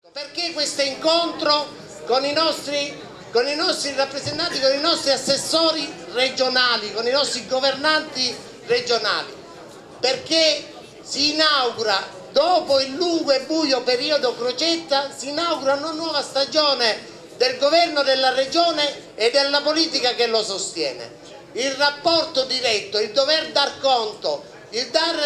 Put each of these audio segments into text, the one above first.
Perché questo incontro con i nostri rappresentanti, con i nostri assessori regionali, con i nostri governanti regionali? Perché si inaugura, dopo il lungo e buio periodo Crocetta, si inaugura una nuova stagione del governo della regione e della politica che lo sostiene. Il rapporto diretto, il dover dar conto, il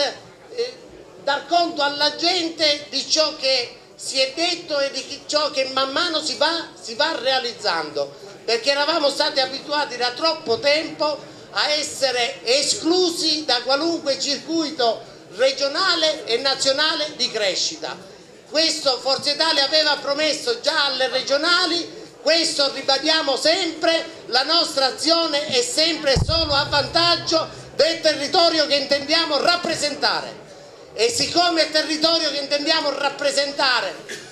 dar conto alla gente di ciò che si è detto e di ciò che man mano si va realizzando, perché eravamo stati abituati da troppo tempo a essere esclusi da qualunque circuito regionale e nazionale di crescita. Questo Forza Italia aveva promesso già alle regionali, questo ribadiamo sempre, la nostra azione è sempre e solo a vantaggio del territorio che intendiamo rappresentare. E siccome il territorio che intendiamo rappresentare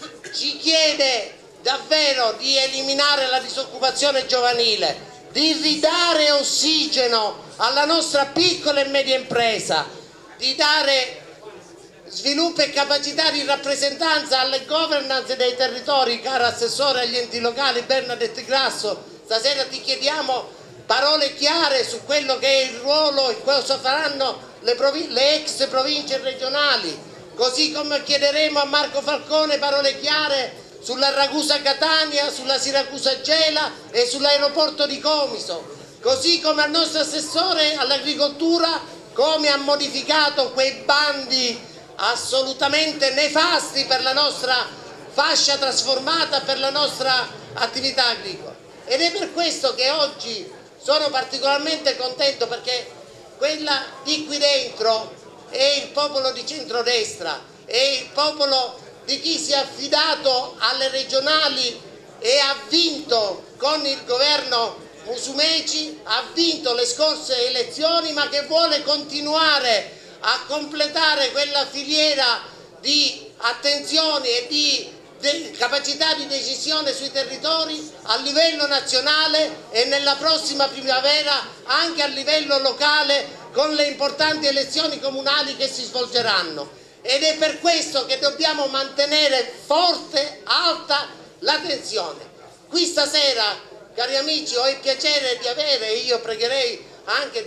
ci chiede davvero di eliminare la disoccupazione giovanile, di ridare ossigeno alla nostra piccola e media impresa, di dare sviluppo e capacità di rappresentanza alle governance dei territori, caro assessore agli enti locali Bernadette Grasso, stasera ti chiediamo parole chiare su quello che è il ruolo e cosa faranno le ex province regionali, così come chiederemo a Marco Falcone parole chiare sulla Ragusa-Catania, sulla Siracusa-Gela e sull'aeroporto di Comiso, così come al nostro assessore all'agricoltura come ha modificato quei bandi assolutamente nefasti per la nostra fascia trasformata, per la nostra attività agricola. Ed è per questo che oggi sono particolarmente contento, perché quella di qui dentro è il popolo di centrodestra, è il popolo di chi si è affidato alle regionali e ha vinto con il governo Musumeci, ha vinto le scorse elezioni, ma che vuole continuare a completare quella filiera di attenzione e di capacità di decisione sui territori a livello nazionale e nella prossima primavera anche a livello locale con le importanti elezioni comunali che si svolgeranno. Ed è per questo che dobbiamo mantenere forte, alta la tensione. Qui stasera, cari amici, ho il piacere di avere, io pregherei anche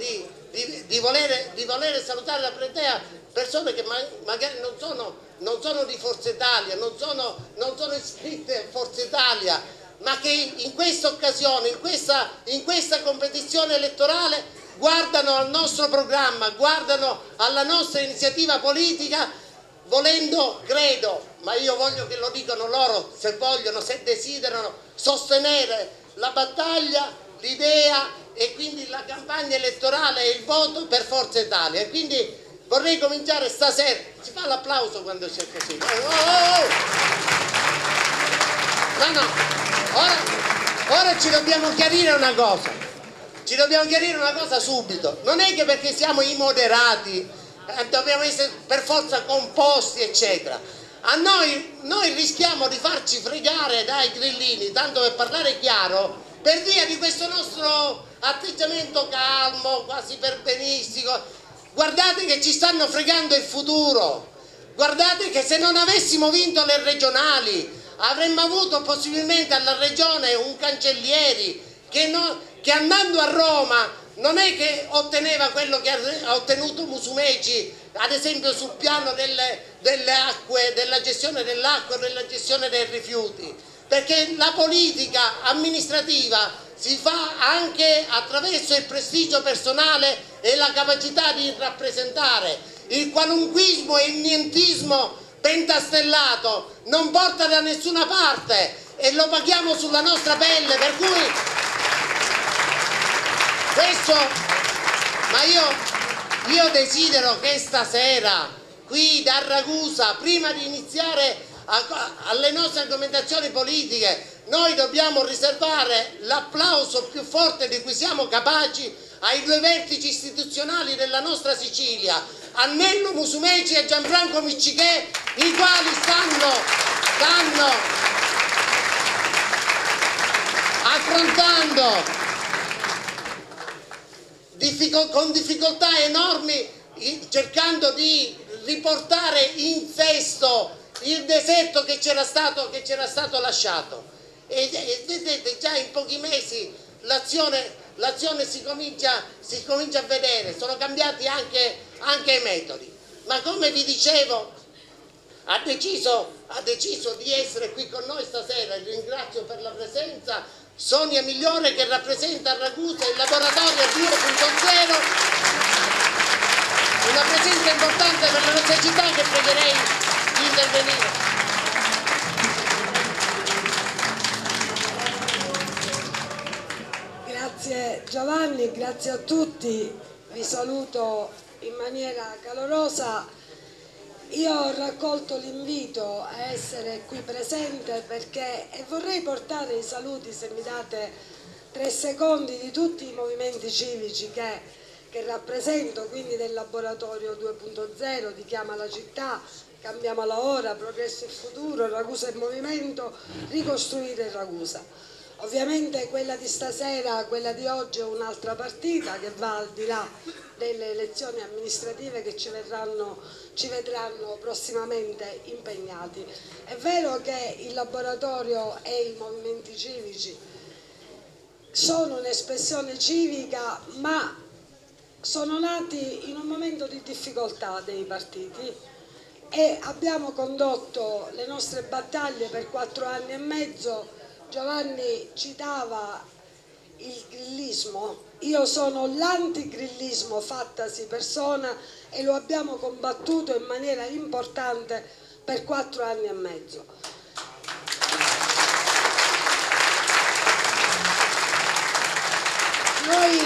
di volere salutare la platea, persone che magari non sono di Forza Italia, non sono iscritte a Forza Italia, ma che in questa occasione, in questa competizione elettorale guardano al nostro programma, guardano alla nostra iniziativa politica, volendo, credo, ma io voglio che lo dicano loro, se vogliono, se desiderano, sostenere la battaglia, l'idea e quindi la campagna elettorale e il voto per Forza Italia. E quindi vorrei cominciare stasera, si fa l'applauso quando c'è così. Ora ci dobbiamo chiarire una cosa, subito. Non è che perché siamo immoderati dobbiamo essere per forza composti, eccetera. Noi rischiamo di farci fregare dai grillini, tanto per parlare chiaro, per via di questo nostro atteggiamento calmo, quasi perbenistico. Guardate che ci stanno fregando il futuro, guardate che se non avessimo vinto le regionali avremmo avuto possibilmente alla regione un Cancellieri che andando a Roma non è che otteneva quello che ha ottenuto Musumeci, ad esempio sul piano delle acque, della gestione dell'acqua e della gestione dei rifiuti, perché la politica amministrativa si fa anche attraverso il prestigio personale e la capacità di rappresentare. Il qualunquismo e il nientismo pentastellato non porta da nessuna parte e lo paghiamo sulla nostra pelle, per cui questo, ma io desidero che stasera qui da Ragusa, prima di iniziare alle nostre argomentazioni politiche, noi dobbiamo riservare l'applauso più forte di cui siamo capaci ai due vertici istituzionali della nostra Sicilia, Annello Musumeci e Gianfranco Miccichè, i quali stanno affrontando con difficoltà enormi, cercando di riportare in sesto il deserto che c'era stato lasciato. E vedete, già in pochi mesi l'azione si comincia a vedere, sono cambiati anche i metodi. Ma come vi dicevo, ha deciso di essere qui con noi stasera, e ringrazio per la presenza Sonia Migliore, che rappresenta a Ragusa il laboratorio 2.0, una presenza importante per la nostra città, che pregherei di intervenire. Grazie Giovanni, grazie a tutti, vi saluto in maniera calorosa. Io ho raccolto l'invito a essere qui presente e vorrei portare i saluti, se mi date 3 secondi, di tutti i movimenti civici che rappresento, quindi del laboratorio 2.0, di Chiama la città, Cambiamola ora, Progresso e Futuro, Ragusa in Movimento, Ricostruire Ragusa. Ovviamente quella di stasera, quella di oggi è un'altra partita che va al di là delle elezioni amministrative che ci vedranno prossimamente impegnati. È vero che il laboratorio e i movimenti civici sono un'espressione civica, ma sono nati in un momento di difficoltà dei partiti e abbiamo condotto le nostre battaglie per 4 anni e mezzo. Giovanni citava il grillismo, io sono l'antigrillismo fattasi persona e lo abbiamo combattuto in maniera importante per 4 anni e mezzo. Noi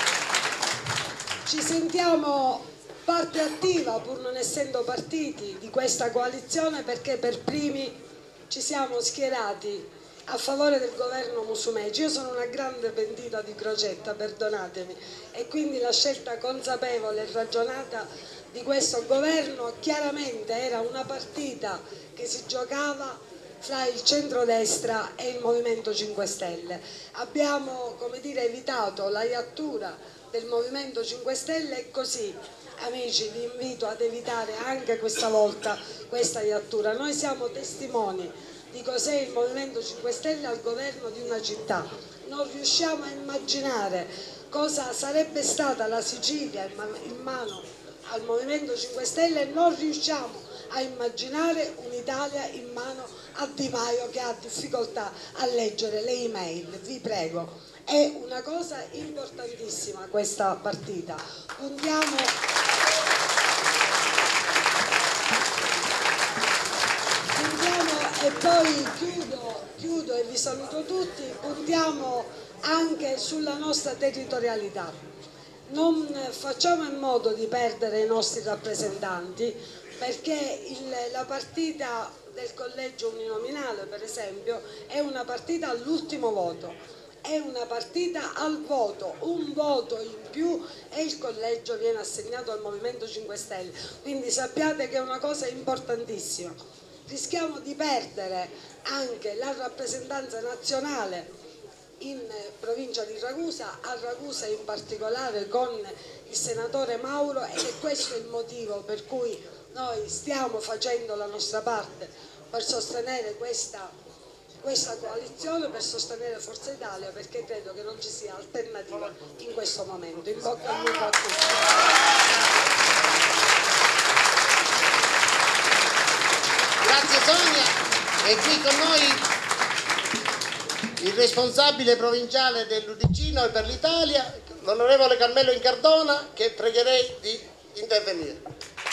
ci sentiamo parte attiva, pur non essendo partiti, di questa coalizione, perché per primi ci siamo schierati a favore del governo Musumeci. Io sono una grande pentita di Crocetta, perdonatemi, e quindi la scelta consapevole e ragionata di questo governo chiaramente era una partita che si giocava fra il centrodestra e il Movimento 5 Stelle. Abbiamo, come dire, evitato la iattura del Movimento 5 Stelle e così, amici, vi invito ad evitare anche questa volta questa iattura. Noi siamo testimoni di cos'è il Movimento 5 Stelle al governo di una città. Non riusciamo a immaginare cosa sarebbe stata la Sicilia in mano al Movimento 5 Stelle, non riusciamo a immaginare un'Italia in mano a Di Maio che ha difficoltà a leggere le email. Vi prego, è una cosa importantissima questa partita. E poi chiudo e vi saluto tutti, puntiamo anche sulla nostra territorialità. Non facciamo in modo di perdere i nostri rappresentanti, perché la partita del collegio uninominale, per esempio, è una partita all'ultimo voto, è una partita al voto, un voto in più e il collegio viene assegnato al Movimento 5 Stelle, quindi sappiate che è una cosa importantissima. Rischiamo di perdere anche la rappresentanza nazionale in provincia di Ragusa, a Ragusa in particolare con il senatore Mauro, ed è questo il motivo per cui noi stiamo facendo la nostra parte per sostenere questa coalizione, per sostenere Forza Italia, perché credo che non ci sia alternativa in questo momento. In bocca al lupo a tutti. Grazie Sonia, e qui con noi il responsabile provinciale dell'Udc per l'Italia, l'onorevole Carmelo Incardona, che pregherei di intervenire.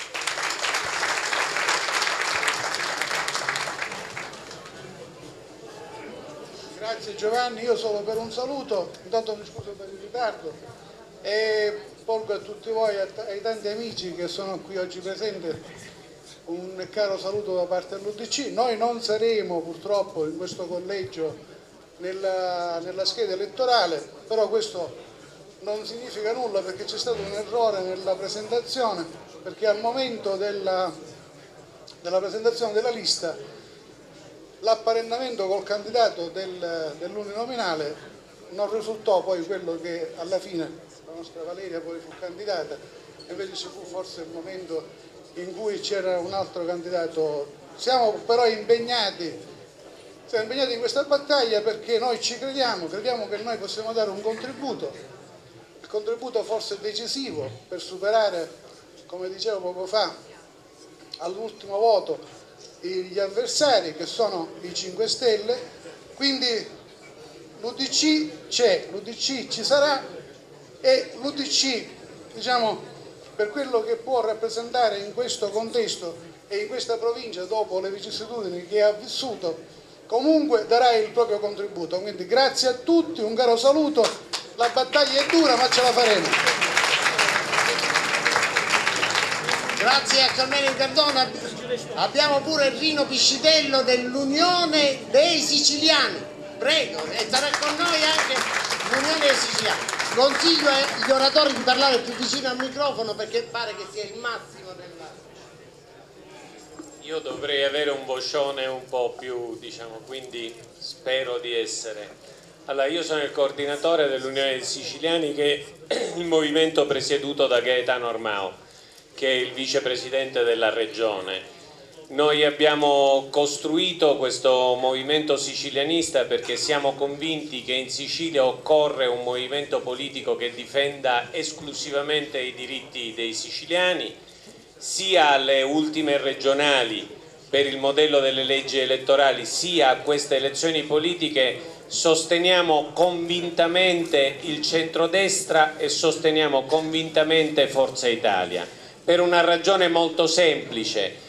Grazie Giovanni, io solo per un saluto, intanto mi scuso per il ritardo e porgo a tutti voi, ai tanti amici che sono qui oggi presenti, un caro saluto da parte dell'Udc. Noi non saremo purtroppo in questo collegio nella scheda elettorale, però questo non significa nulla, perché c'è stato un errore nella presentazione, perché al momento della presentazione della lista l'apparentamento col candidato dell'uninominale non risultò poi quello che alla fine la nostra Valeria poi fu candidata, invece ci fu forse il momento in cui c'era un altro candidato. Siamo però impegnati in questa battaglia perché noi ci crediamo che noi possiamo dare un contributo, il contributo forse decisivo per superare, come dicevo poco fa, all'ultimo voto gli avversari che sono i 5 Stelle, quindi l'UDC c'è, l'UDC ci sarà e l'UDC, diciamo, per quello che può rappresentare in questo contesto e in questa provincia dopo le vicissitudini che ha vissuto, comunque darà il proprio contributo. Quindi grazie a tutti, un caro saluto, la battaglia è dura ma ce la faremo. Grazie a Carmelo Cardona. Abbiamo pure Rino Piscitello dell'Unione dei Siciliani, prego, e sarà con noi anche l'Unione dei Siciliani. Consiglio agli oratori di parlare più vicino al microfono perché pare che sia il massimo della... Io dovrei avere un vocione un po' più, diciamo, quindi spero di essere. Allora, io sono il coordinatore dell'Unione dei Siciliani, che è il movimento presieduto da Gaetano Armao, che è il vicepresidente della regione. Noi abbiamo costruito questo movimento sicilianista perché siamo convinti che in Sicilia occorre un movimento politico che difenda esclusivamente i diritti dei siciliani, sia alle ultime regionali per il modello delle leggi elettorali, sia a queste elezioni politiche. Sosteniamo convintamente il centrodestra e sosteniamo convintamente Forza Italia per una ragione molto semplice.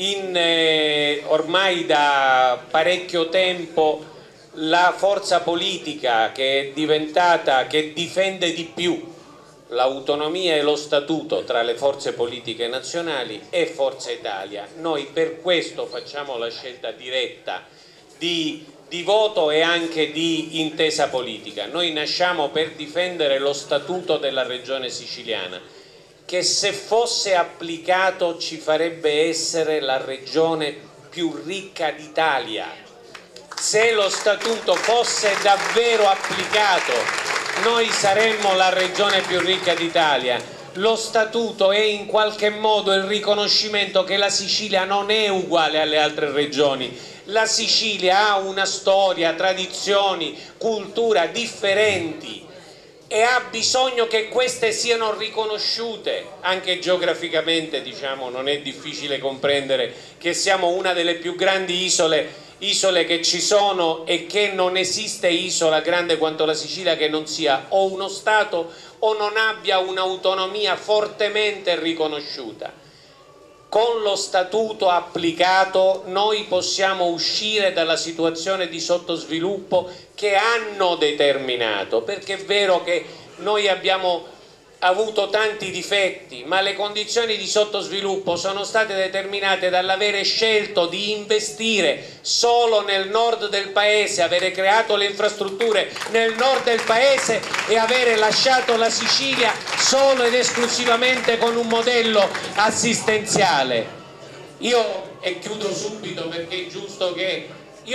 Ormai da parecchio tempo la forza politica che difende di più l'autonomia e lo statuto tra le forze politiche nazionali è Forza Italia. Noi per questo facciamo la scelta diretta di voto e anche di intesa politica. Noi nasciamo per difendere lo statuto della regione siciliana, che se fosse applicato ci farebbe essere la regione più ricca d'Italia. Se lo statuto fosse davvero applicato, noi saremmo la regione più ricca d'Italia. Lo statuto è in qualche modo il riconoscimento che la Sicilia non è uguale alle altre regioni. La Sicilia ha una storia, tradizioni, cultura differenti e ha bisogno che queste siano riconosciute. Anche geograficamente, diciamo, non è difficile comprendere che siamo una delle più grandi isole che ci sono e che non esiste isola grande quanto la Sicilia che non sia o uno Stato o non abbia un'autonomia fortemente riconosciuta. Con lo statuto applicato noi possiamo uscire dalla situazione di sottosviluppo che hanno determinato, perché è vero che noi abbiamo avuto tanti difetti, ma le condizioni di sottosviluppo sono state determinate dall'avere scelto di investire solo nel nord del paese, avere creato le infrastrutture nel nord del paese e avere lasciato la Sicilia solo ed esclusivamente con un modello assistenziale. E chiudo subito perché è giusto che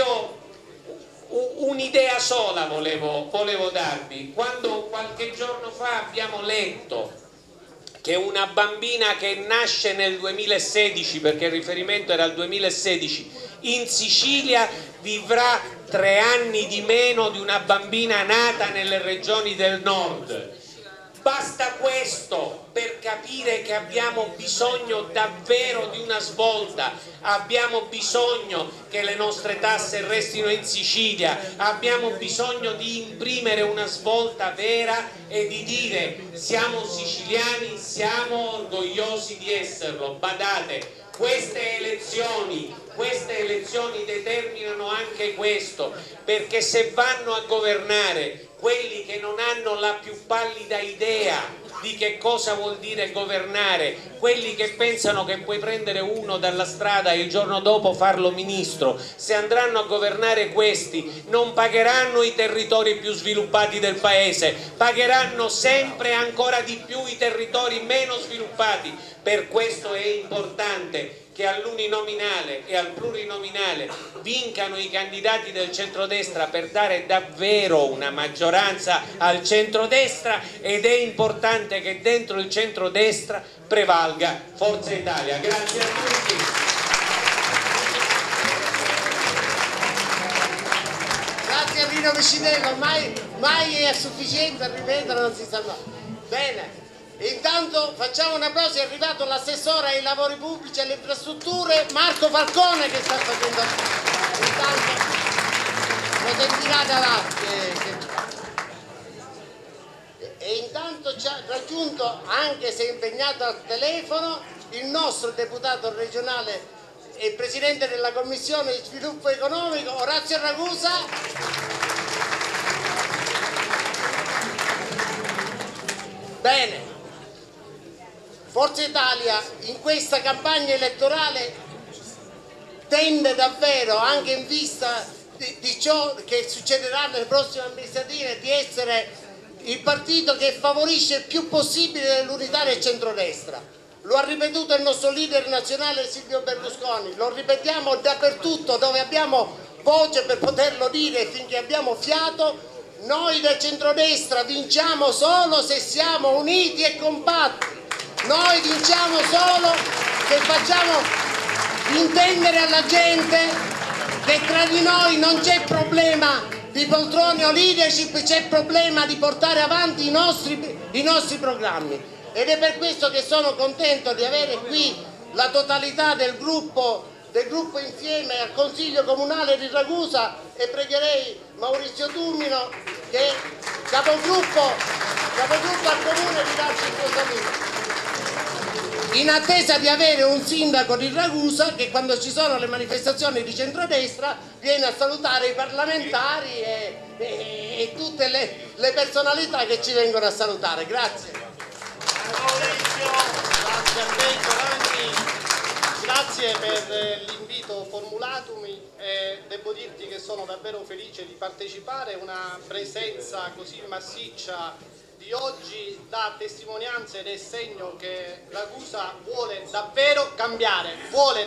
un'idea sola volevo darvi. Quando qualche giorno fa abbiamo letto che una bambina che nasce nel 2016, perché il riferimento era al 2016, in Sicilia vivrà 3 anni di meno di una bambina nata nelle regioni del nord. Basta questo per capire che abbiamo bisogno davvero di una svolta, abbiamo bisogno che le nostre tasse restino in Sicilia, abbiamo bisogno di imprimere una svolta vera e di dire siamo siciliani, siamo orgogliosi di esserlo. Badate, queste elezioni determinano anche questo, perché se vanno a governare quelli che non hanno la più pallida idea di che cosa vuol dire governare, quelli che pensano che puoi prendere uno dalla strada e il giorno dopo farlo ministro, se andranno a governare questi non pagheranno i territori più sviluppati del paese, pagheranno sempre ancora di più i territori meno sviluppati. Per questo è importante che all'uninominale e al plurinominale vincano i candidati del centrodestra per dare davvero una maggioranza al centrodestra, ed è importante che dentro il centrodestra prevalga Forza Italia. Grazie a tutti. Grazie a Rino Vicinello, mai è sufficiente a ripetere, non si sa mai. Bene, intanto facciamo un applauso, è arrivato l'assessore ai lavori pubblici e alle infrastrutture Marco Falcone che sta facendo. Intanto lo sentirà da là. E intanto ci ha raggiunto, anche se impegnato al telefono, il nostro deputato regionale e presidente della Commissione di Sviluppo Economico, Orazio Ragusa. Bene, Forza Italia in questa campagna elettorale tende davvero, anche in vista di ciò che succederà nelle prossime amministrative, di essere il partito che favorisce il più possibile l'unità del centrodestra. Lo ha ripetuto il nostro leader nazionale Silvio Berlusconi, lo ripetiamo dappertutto dove abbiamo voce per poterlo dire finché abbiamo fiato. Noi del centrodestra vinciamo solo se siamo uniti e compatti. Noi vinciamo solo se facciamo intendere alla gente che tra di noi non c'è problema di poltrone o leadership, c'è il problema di portare avanti i nostri programmi, ed è per questo che sono contento di avere qui la totalità del gruppo insieme al Consiglio Comunale di Ragusa, e pregherei Maurizio Tumino, che è capogruppo al Comune, di darci il suo saluto. In attesa di avere un sindaco di Ragusa che quando ci sono le manifestazioni di centrodestra viene a salutare i parlamentari e tutte le personalità che ci vengono a salutare. Grazie. Maurizio, grazie a te Giovanni, grazie per l'invito formulatumi, e devo dirti che sono davvero felice di partecipare. Una presenza così massiccia di oggi dà testimonianza ed è segno che Ragusa vuole davvero cambiare,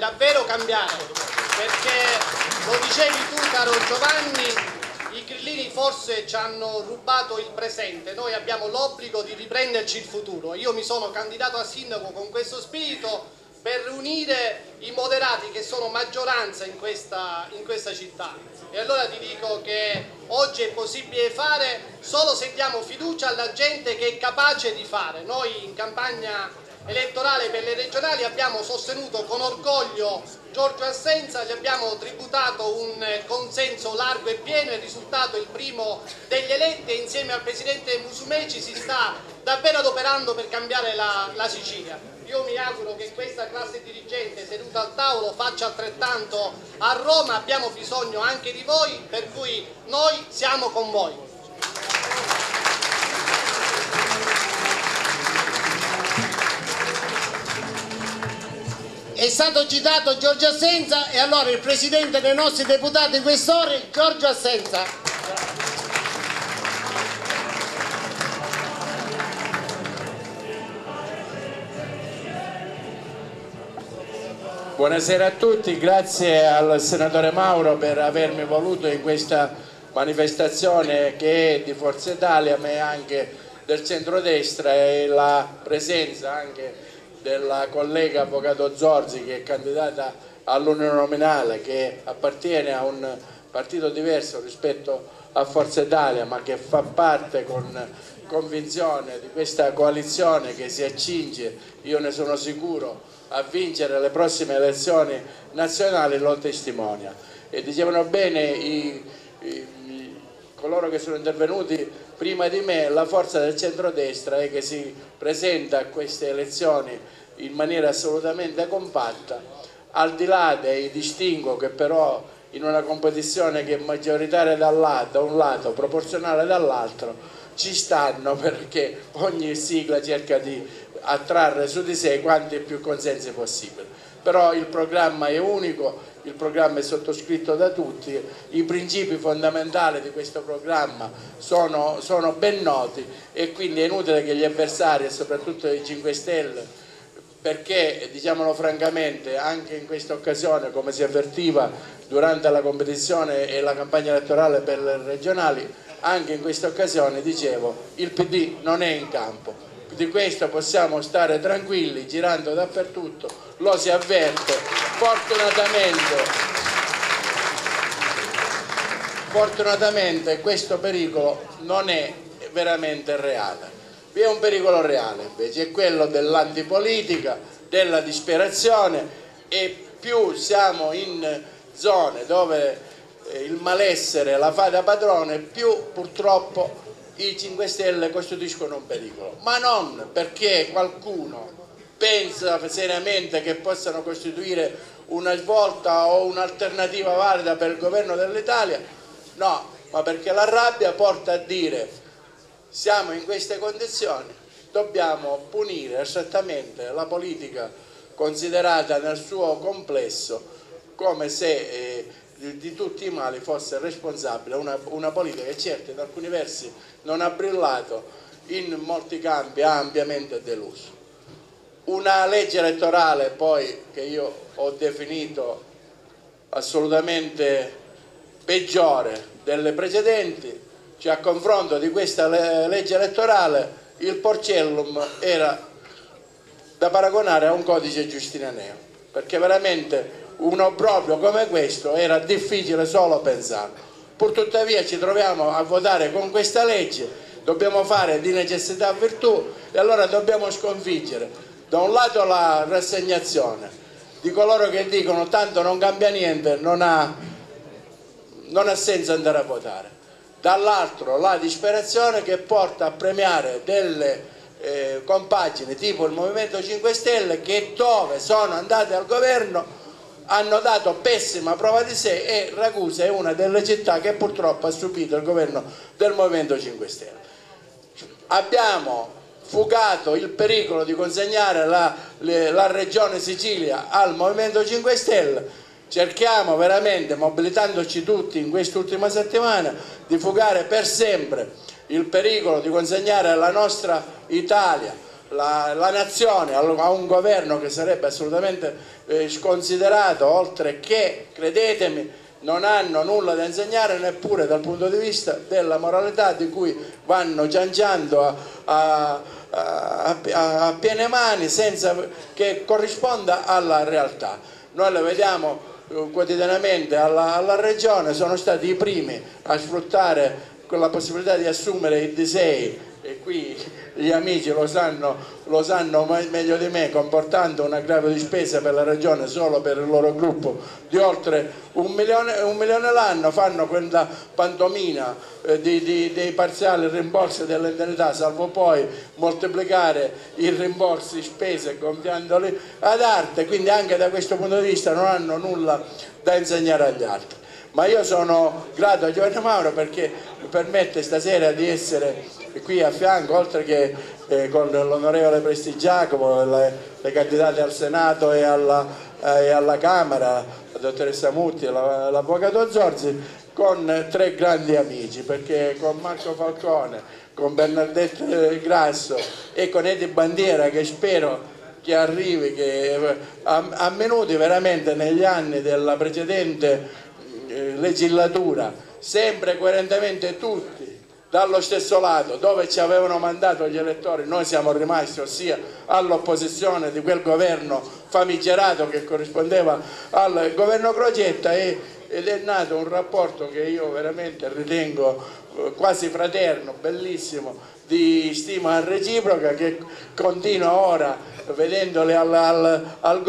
perché lo dicevi tu caro Giovanni, i grillini forse ci hanno rubato il presente, noi abbiamo l'obbligo di riprenderci il futuro. Io mi sono candidato a sindaco con questo spirito, per unire i moderati che sono maggioranza in questa città. E allora ti dico che oggi è possibile fare solo se diamo fiducia alla gente che è capace di fare. Noi in campagna elettorale per le regionali abbiamo sostenuto con orgoglio Giorgio Assenza, gli abbiamo tributato un consenso largo e pieno, il risultato è il primo degli eletti, e insieme al presidente Musumeci si sta davvero adoperando per cambiare la Sicilia. Io mi auguro che questa classe dirigente seduta al tavolo faccia altrettanto a Roma, abbiamo bisogno anche di voi, per cui noi siamo con voi. È stato citato Giorgio Assenza, e allora il presidente dei nostri deputati questori, Giorgio Assenza. Buonasera a tutti, grazie al senatore Mauro per avermi voluto in questa manifestazione che è di Forza Italia ma è anche del centrodestra, e la presenza anche della collega avvocato Zorzi che è candidata all'uninominale, che appartiene a un partito diverso rispetto a Forza Italia ma che fa parte con convinzione di questa coalizione che si accinge, io ne sono sicuro, a vincere le prossime elezioni nazionali, lo testimonia. E dicevano bene coloro che sono intervenuti prima di me, la forza del centrodestra è che si presenta a queste elezioni in maniera assolutamente compatta, al di là dei distinguo che però in una competizione che è maggioritaria da un lato, proporzionale dall'altro, ci stanno, perché ogni sigla cerca di attrarre su di sé quanti più consensi possibile. Però il programma è unico, il programma è sottoscritto da tutti, i principi fondamentali di questo programma sono ben noti, e quindi è inutile che gli avversari, e soprattutto i 5 Stelle, perché diciamolo francamente anche in questa occasione, come si avvertiva durante la competizione e la campagna elettorale per le regionali, anche in questa occasione dicevo il PD non è in campo. di questo possiamo stare tranquilli, girando dappertutto lo si avverte. Fortunatamente questo pericolo non è veramente reale. Vi è un pericolo reale invece, è quello dell'antipolitica, della disperazione, e più siamo in zone dove il malessere la fa da padrone, più purtroppo i 5 Stelle costituiscono un pericolo, ma non perché qualcuno pensa seriamente che possano costituire una svolta o un'alternativa valida per il governo dell'Italia, no, ma perché la rabbia porta a dire: siamo in queste condizioni, dobbiamo punire esattamente la politica considerata nel suo complesso, come se di tutti i mali fosse responsabile una politica che certo in alcuni versi non ha brillato, in molti campi ha ampiamente deluso. Una legge elettorale poi che io ho definito assolutamente peggiore delle precedenti, cioè a confronto di questa legge elettorale il Porcellum era da paragonare a un codice giustinianeo, perché veramente un obbrobrio come questo era difficile solo pensarlo. Purtuttavia ci troviamo a votare con questa legge, dobbiamo fare di necessità virtù, e allora dobbiamo sconfiggere da un lato la rassegnazione di coloro che dicono tanto non cambia niente, non ha senso andare a votare, dall'altro la disperazione che porta a premiare delle compagini tipo il Movimento 5 Stelle che, dove sono andate al governo, hanno dato pessima prova di sé, e Ragusa è una delle città che purtroppo ha subito il governo del Movimento 5 Stelle. Abbiamo fugato il pericolo di consegnare la regione Sicilia al Movimento 5 Stelle, cerchiamo veramente, mobilitandoci tutti in quest'ultima settimana, di fugare per sempre il pericolo di consegnare la nostra Italia, la nazione, a un governo che sarebbe assolutamente sconsiderato, oltre che, credetemi, non hanno nulla da insegnare neppure dal punto di vista della moralità, di cui vanno cianciando a piene mani senza che corrisponda alla realtà. Noi le vediamo quotidianamente alla regione, sono stati i primi a sfruttare con la possibilità di assumere il D6, e qui gli amici lo sanno meglio di me, comportando un aggravio di spesa per la regione solo per il loro gruppo di oltre 1 milione l'anno, fanno quella pantomima dei parziali rimborsi delle indennità, salvo poi moltiplicare i rimborsi spese gonfiandoli ad arte, quindi anche da questo punto di vista non hanno nulla da insegnare agli altri. Ma io sono grato a Giovanni Mauro perché mi permette stasera di essere qui a fianco, oltre che con l'onorevole Prestigiacomo, le candidate al Senato e alla Camera, la dottoressa Mutti e l'avvocato Zorzi, con 3 grandi amici, perché con Marco Falcone, con Bernadette Grasso e con Edi Bandiera, che spero che arrivi, che ha minuti veramente negli anni della precedente legislatura, sempre coerentemente tutti dallo stesso lato, dove ci avevano mandato gli elettori noi siamo rimasti, ossia all'opposizione di quel governo famigerato che corrispondeva al governo Crocetta, ed è nato un rapporto che io veramente ritengo quasi fraterno, bellissimo, di stima reciproca, che continua ora, vedendole al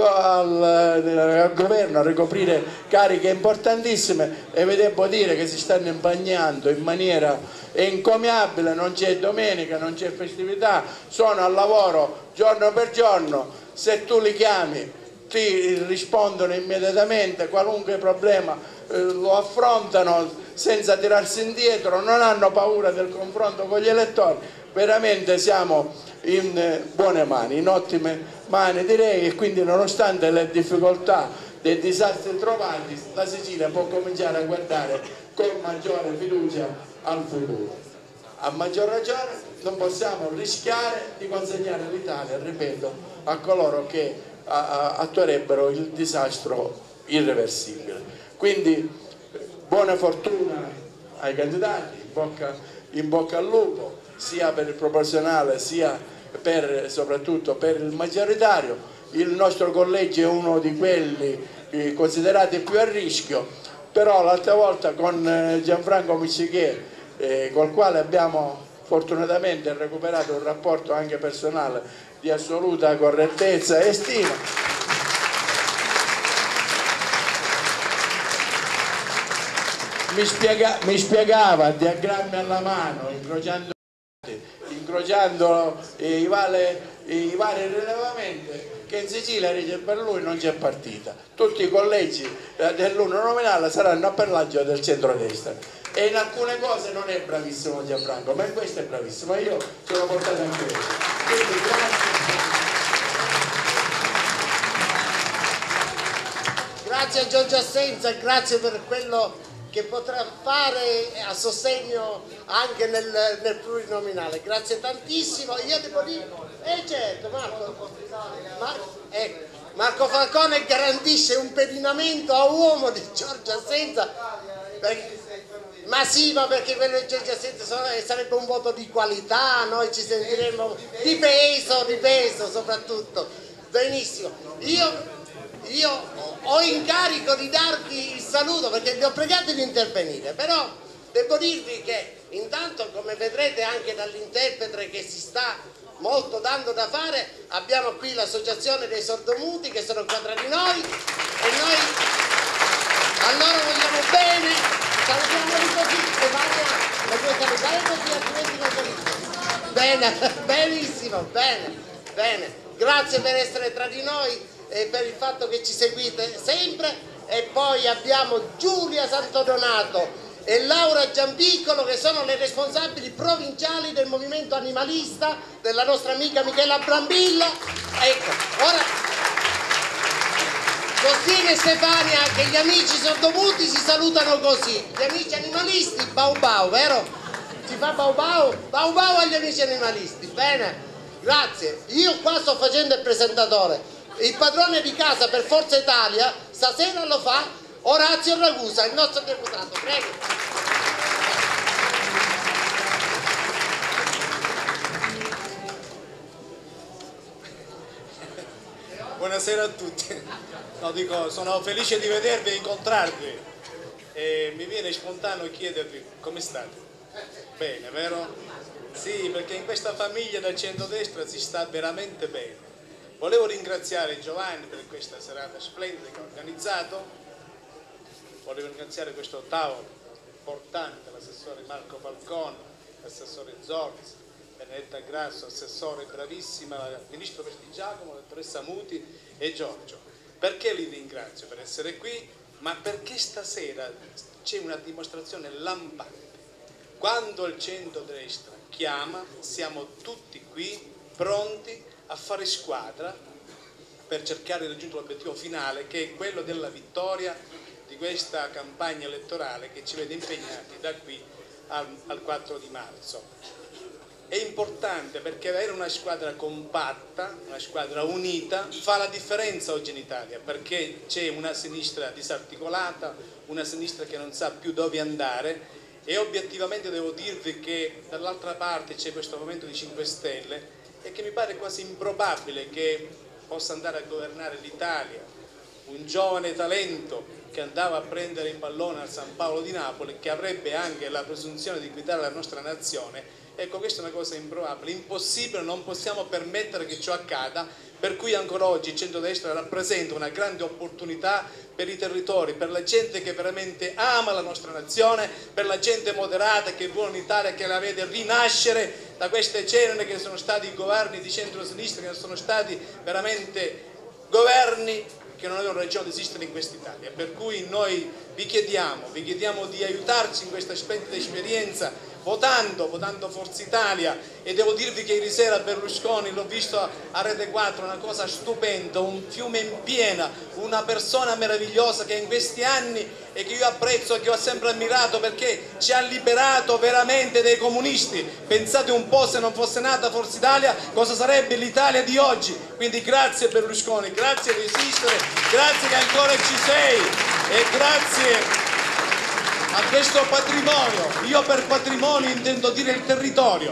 governo a ricoprire cariche importantissime, e vi devo dire che si stanno impegnando in maniera encomiabile, non c'è domenica, non c'è festività, sono al lavoro giorno per giorno, se tu li chiami ti rispondono immediatamente, qualunque problema lo affrontano senza tirarsi indietro, non hanno paura del confronto con gli elettori. Veramente siamo in buone mani, in ottime mani direi, e quindi nonostante le difficoltà dei disastri trovati, la Sicilia può cominciare a guardare con maggiore fiducia al futuro. A maggior ragione non possiamo rischiare di consegnare l'Italia, ripeto, a coloro che attuerebbero il disastro irreversibile. Quindi buona fortuna ai candidati, in bocca al lupo, sia per il proporzionale sia soprattutto per il maggioritario. Il nostro collegio è uno di quelli considerati più a rischio, però l'altra volta con Gianfranco Miccichè, col quale abbiamo fortunatamente recuperato un rapporto anche personale di assoluta correttezza e stima, mi spiegava diagrammi alla mano, incrociando i vari rilevamenti, che in Sicilia per lui non c'è partita, tutti i collegi dell'uninominale saranno appellaggio del centrodestra, e in alcune cose non è bravissimo Gianfranco, ma in questo è bravissimo, io sono portato anche io. Quindi grazie a Giorgio Assenza, grazie per quello che potrà fare a sostegno anche nel plurinominale, grazie tantissimo. Io devo dire, certo, Marco Falcone garantisce un pedinamento a uomo di Giorgio Assenza, ma sì, ma perché quello di Giorgio Assenza sarebbe un voto di qualità, noi ci sentiremmo di peso soprattutto. Benissimo, io ho incarico di darvi il saluto perché vi ho pregato di intervenire, però devo dirvi che intanto, come vedrete anche dall'interprete che si sta molto dando da fare, abbiamo qui l'associazione dei sordomuti che sono qua tra di noi e noi a loro vogliamo bene, salutiamoli così, la puoi salutare così altrimenti non capisco. Bene, benissimo, bene, grazie per essere tra di noi e per il fatto che ci seguite sempre. E poi abbiamo Giulia Santodonato e Laura Giampiccolo che sono le responsabili provinciali del movimento animalista della nostra amica Michela Brambilla. Ecco, ora sostiene Stefania che gli amici sordomuti si salutano così, gli amici animalisti bau bau, vero? Si fa bau bau agli amici animalisti, bene, grazie. Io qua sto facendo il presentatore. Il padrone di casa per Forza Italia stasera lo fa Orazio Ragusa, il nostro deputato, prego. Buonasera a tutti. No, dico, sono felice di vedervi e incontrarvi e mi viene spontaneo chiedervi come state. Bene, vero? Sì, perché in questa famiglia del centrodestra si sta veramente bene. Volevo ringraziare Giovanni per questa serata splendida che ha organizzato, volevo ringraziare questo tavolo importante, l'assessore Marco Falcone, l'assessore Zorzi, Benedetta Grasso, assessore bravissima, il ministro Prestigiacomo, la dottoressa Muti e Giorgio. Perché li ringrazio? Per essere qui, ma perché stasera c'è una dimostrazione lampante. Quando il centrodestra chiama, siamo tutti qui pronti a fare squadra per cercare di raggiungere l'obiettivo finale, che è quello della vittoria di questa campagna elettorale che ci vede impegnati da qui al 4 di marzo. È importante perché avere una squadra compatta, una squadra unita, fa la differenza oggi in Italia, perché c'è una sinistra disarticolata, una sinistra che non sa più dove andare, e obiettivamente devo dirvi che dall'altra parte c'è questo movimento di 5 Stelle e che mi pare quasi improbabile che possa andare a governare l'Italia un giovane talento che andava a prendere il pallone al San Paolo di Napoli, che avrebbe anche la presunzione di guidare la nostra nazione. Ecco, questa è una cosa improbabile, impossibile, non possiamo permettere che ciò accada, per cui ancora oggi il centrodestra rappresenta una grande opportunità per i territori, per la gente che veramente ama la nostra nazione, per la gente moderata che vuole un'Italia che la vede rinascere da queste ceneri che sono stati governi di centro-sinistra, che sono stati veramente governi che non avevano ragione di esistere in quest'Italia. Per cui noi vi chiediamo di aiutarci in questa splendida esperienza votando Forza Italia, e devo dirvi che ieri sera Berlusconi l'ho visto a Rete 4, una cosa stupenda, un fiume in piena, una persona meravigliosa che in questi anni e che io apprezzo e che ho sempre ammirato, perché ci ha liberato veramente dai comunisti. Pensate un po', se non fosse nata Forza Italia cosa sarebbe l'Italia di oggi. Quindi grazie Berlusconi, grazie di esistere, grazie che ancora ci sei e grazie a questo patrimonio. Io per patrimonio intendo dire il territorio,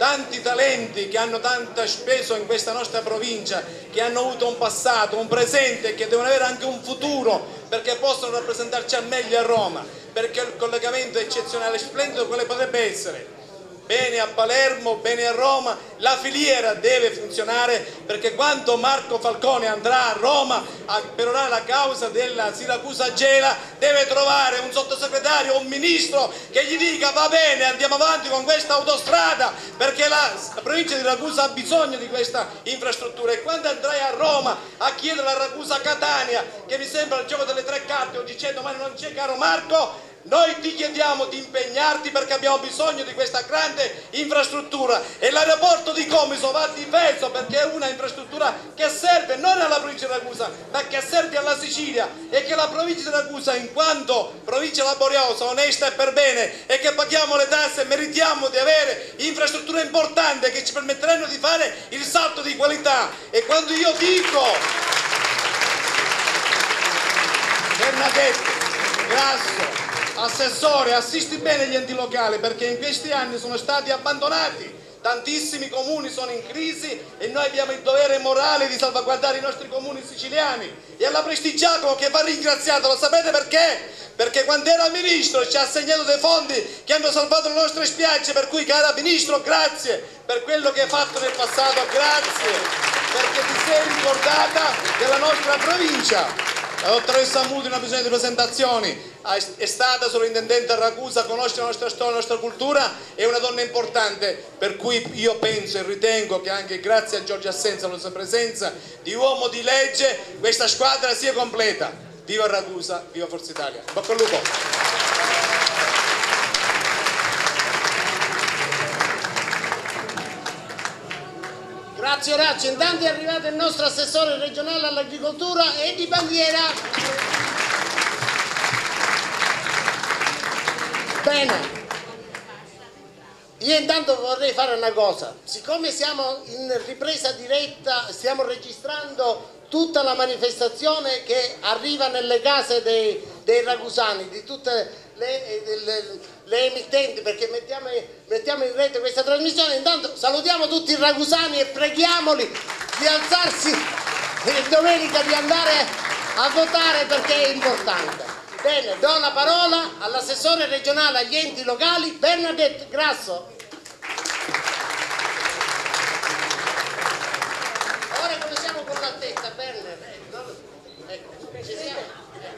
tanti talenti che hanno tanto speso in questa nostra provincia, che hanno avuto un passato, un presente e che devono avere anche un futuro perché possono rappresentarci al meglio a Roma, perché il collegamento è eccezionale, splendido quale potrebbe essere. Bene a Palermo, bene a Roma, la filiera deve funzionare, perché quando Marco Falcone andrà a Roma a perorare la causa della Siracusa Gela deve trovare un sottosegretario, un ministro che gli dica va bene, andiamo avanti con questa autostrada perché la provincia di Ragusa ha bisogno di questa infrastruttura. E quando andrai a Roma a chiedere la Ragusa Catania, che mi sembra il gioco delle tre carte, o dicendo ma non c'è, caro Marco, noi ti chiediamo di impegnarti perché abbiamo bisogno di questa grande infrastruttura e l'aeroporto di Comiso va difeso perché è una infrastruttura che serve non alla provincia di Ragusa ma che serve alla Sicilia, e che la provincia di Ragusa, in quanto provincia laboriosa, onesta e per bene, e che paghiamo le tasse, meritiamo di avere infrastrutture importanti che ci permetteranno di fare il salto di qualità. E quando io dico Bernadette, Grasso, assessore, assisti bene gli enti locali, perché in questi anni sono stati abbandonati, tantissimi comuni sono in crisi e noi abbiamo il dovere morale di salvaguardare i nostri comuni siciliani. E alla Prestigiacomo, che va ringraziato, lo sapete perché? Perché quando era ministro ci ha assegnato dei fondi che hanno salvato le nostre spiagge, per cui, cara ministro, grazie per quello che hai fatto nel passato, grazie perché ti sei ricordata della nostra provincia. La dottoressa Muti non ha bisogno di presentazioni, è stata sovrintendente a Ragusa, conosce la nostra storia, la nostra cultura, è una donna importante, per cui io penso e ritengo che anche grazie a Giorgio Assenza, alla sua presenza di uomo di legge, questa squadra sia completa. Viva Ragusa, viva Forza Italia. Bocca al lupo. Grazie Orazio, intanto è arrivato il nostro assessore regionale all'agricoltura e di bandiera. Bene, io intanto vorrei fare una cosa, siccome siamo in ripresa diretta, stiamo registrando tutta la manifestazione che arriva nelle case dei ragusani, di tutte le emittenti, perché mettiamo in rete questa trasmissione. Intanto salutiamo tutti i ragusani e preghiamoli di alzarsi domenica, di andare a votare perché è importante. Bene, do la parola all'assessore regionale agli enti locali Bernadette Grasso. Ora cominciamo con l'attesa, Bernadette. Ecco, ci siamo.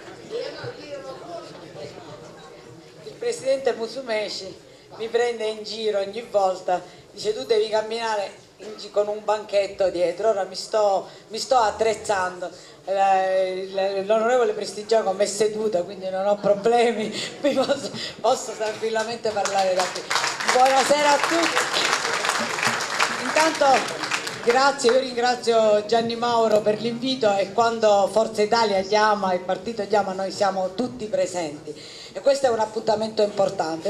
Il presidente Musumeci mi prende in giro ogni volta, dice tu devi camminare con un banchetto dietro. Ora mi sto attrezzando, l'onorevole Prestigiacomo è seduta quindi non ho problemi, posso tranquillamente parlare da qui. Buonasera a tutti. Intanto grazie, io ringrazio Gianni Mauro per l'invito, e quando Forza Italia chiama, il partito chiama, noi siamo tutti presenti. E questo è un appuntamento importante,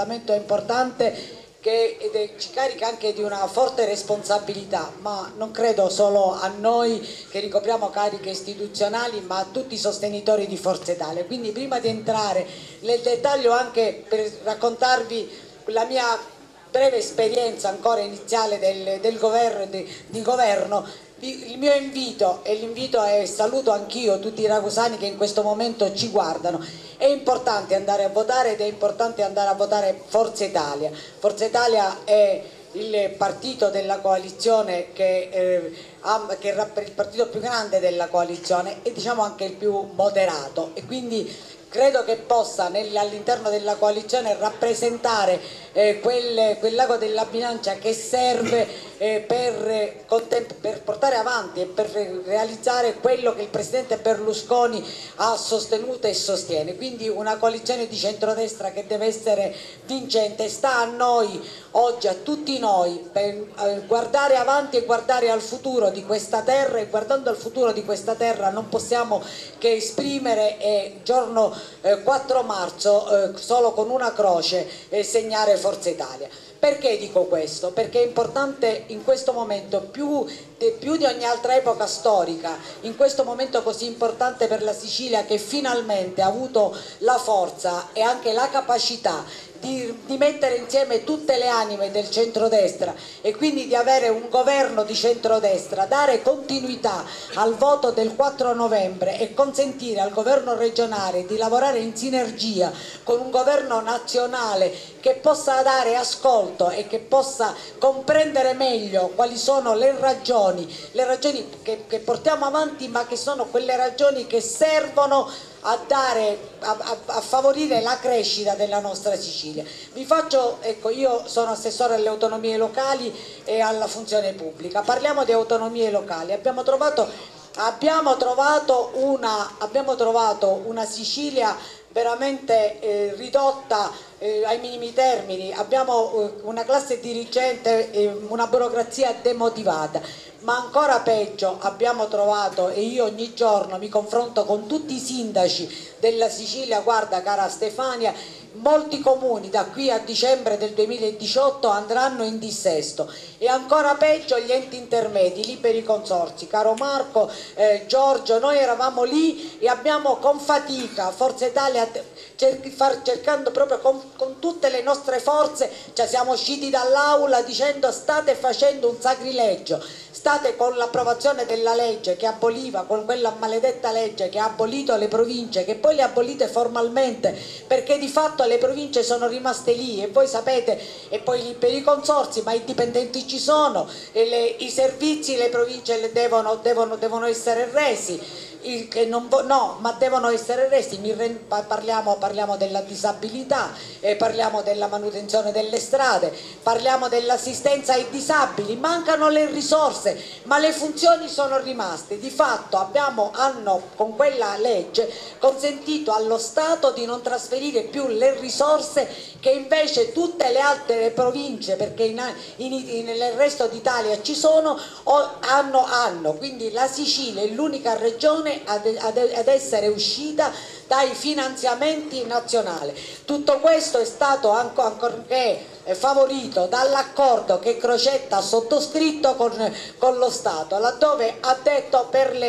che ci carica anche di una forte responsabilità, ma non credo solo a noi che ricopriamo cariche istituzionali, ma a tutti i sostenitori di Forza Italia. Quindi prima di entrare nel dettaglio, anche per raccontarvi la mia breve esperienza ancora iniziale del governo, di governo, il mio invito, e l'invito è, saluto anch'io tutti i ragusani che in questo momento ci guardano, è importante andare a votare, ed è importante andare a votare Forza Italia. Forza Italia è il partito della coalizione che è il partito più grande della coalizione e diciamo anche il più moderato, e quindi credo che possa all'interno della coalizione rappresentare quel lago della bilancia che serve per portare avanti e per realizzare quello che il presidente Berlusconi ha sostenuto e sostiene, quindi una coalizione di centrodestra che deve essere vincente. Sta a noi oggi, a tutti noi, per guardare avanti e guardare al futuro di questa terra, e guardando al futuro di questa terra non possiamo che esprimere giorno 4 marzo solo con una croce segnare Forza Italia. Perché dico questo? Perché è importante in questo momento, più di ogni altra epoca storica, in questo momento così importante per la Sicilia, che finalmente ha avuto la forza e anche la capacità di mettere insieme tutte le anime del centrodestra e quindi di avere un governo di centrodestra, dare continuità al voto del 4 novembre e consentire al governo regionale di lavorare in sinergia con un governo nazionale che possa dare ascolto e che possa comprendere meglio quali sono le ragioni che portiamo avanti, ma che sono quelle ragioni che servono a favorire la crescita della nostra Sicilia. Vi faccio, ecco, io sono assessore alle autonomie locali e alla funzione pubblica. Parliamo di autonomie locali. Abbiamo trovato una Sicilia veramente ridotta ai minimi termini, abbiamo una classe dirigente, una burocrazia demotivata, ma ancora peggio abbiamo trovato, e io ogni giorno mi confronto con tutti i sindaci della Sicilia, guarda cara Stefania, molti comuni da qui a dicembre del 2018 andranno in dissesto, e ancora peggio gli enti intermedi, liberi consorzi. Caro Marco, Giorgio, noi eravamo lì e abbiamo con fatica, Forza Italia cercando proprio con tutte le nostre forze, cioè siamo usciti dall'aula dicendo state facendo un sacrilegio, state con l'approvazione della legge che aboliva, con quella maledetta legge che ha abolito le province, che poi le ha abolite formalmente perché di fatto le province sono rimaste lì, e voi sapete, e poi i liberi consorzi, ma i dipendenti ci sono, e i servizi le province devono essere resi. Ma devono essere resi. Parliamo della disabilità, parliamo della manutenzione delle strade, parliamo dell'assistenza ai disabili. Mancano le risorse, ma le funzioni sono rimaste. Di fatto hanno con quella legge consentito allo Stato di non trasferire più le risorse che invece tutte le altre province, perché nel resto d'Italia ci sono, hanno. Quindi la Sicilia è l'unica regione ad essere uscita dai finanziamenti nazionali. Tutto questo è stato ancorché favorito dall'accordo che Crocetta ha sottoscritto con lo Stato, laddove ha detto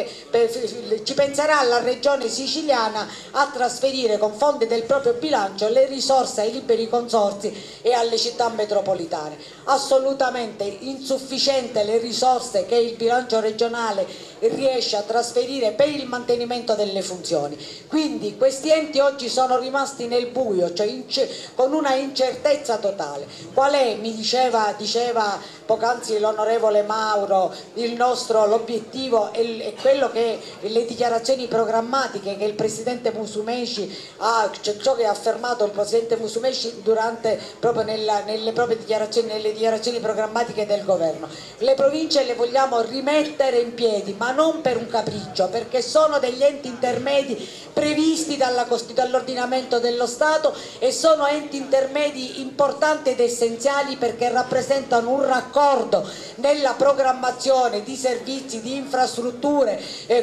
ci penserà la regione siciliana a trasferire con fondi del proprio bilancio le risorse ai liberi consorzi e alle città metropolitane. Assolutamente insufficiente le risorse che il bilancio regionale riesce a trasferire per il mantenimento delle funzioni. Quindi questi enti oggi sono rimasti nel buio, cioè con una incertezza totale. Qual è, mi diceva poc'anzi l'onorevole Mauro, l'obiettivo è quello che le dichiarazioni programmatiche che il Presidente Musumeci ciò che ha affermato il Presidente Musumeci proprio nelle proprie dichiarazioni programmatiche del governo. Le province le vogliamo rimettere in piedi, ma non per un capriccio, perché sono degli enti intermedi previsti dall'ordinamento dello Stato, e sono enti intermedi importanti ed essenziali perché rappresentano un raccordo nella programmazione di servizi, di infrastrutture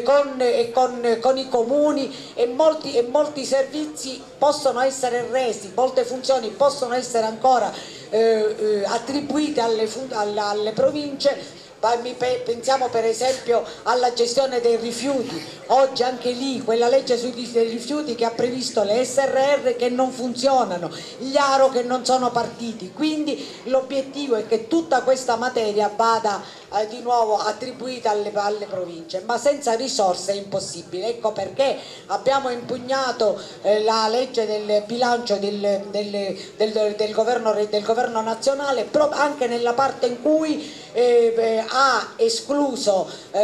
con i comuni, e molti servizi possono essere resi, molte funzioni possono essere ancora attribuite alle province. Pensiamo per esempio alla gestione dei rifiuti. Oggi anche lì quella legge sui rifiuti che ha previsto le SRR che non funzionano, gli ARO che non sono partiti, quindi l'obiettivo è che tutta questa materia vada di nuovo attribuita alle province, ma senza risorse è impossibile. Ecco perché abbiamo impugnato la legge del bilancio del governo nazionale, anche nella parte in cui ha escluso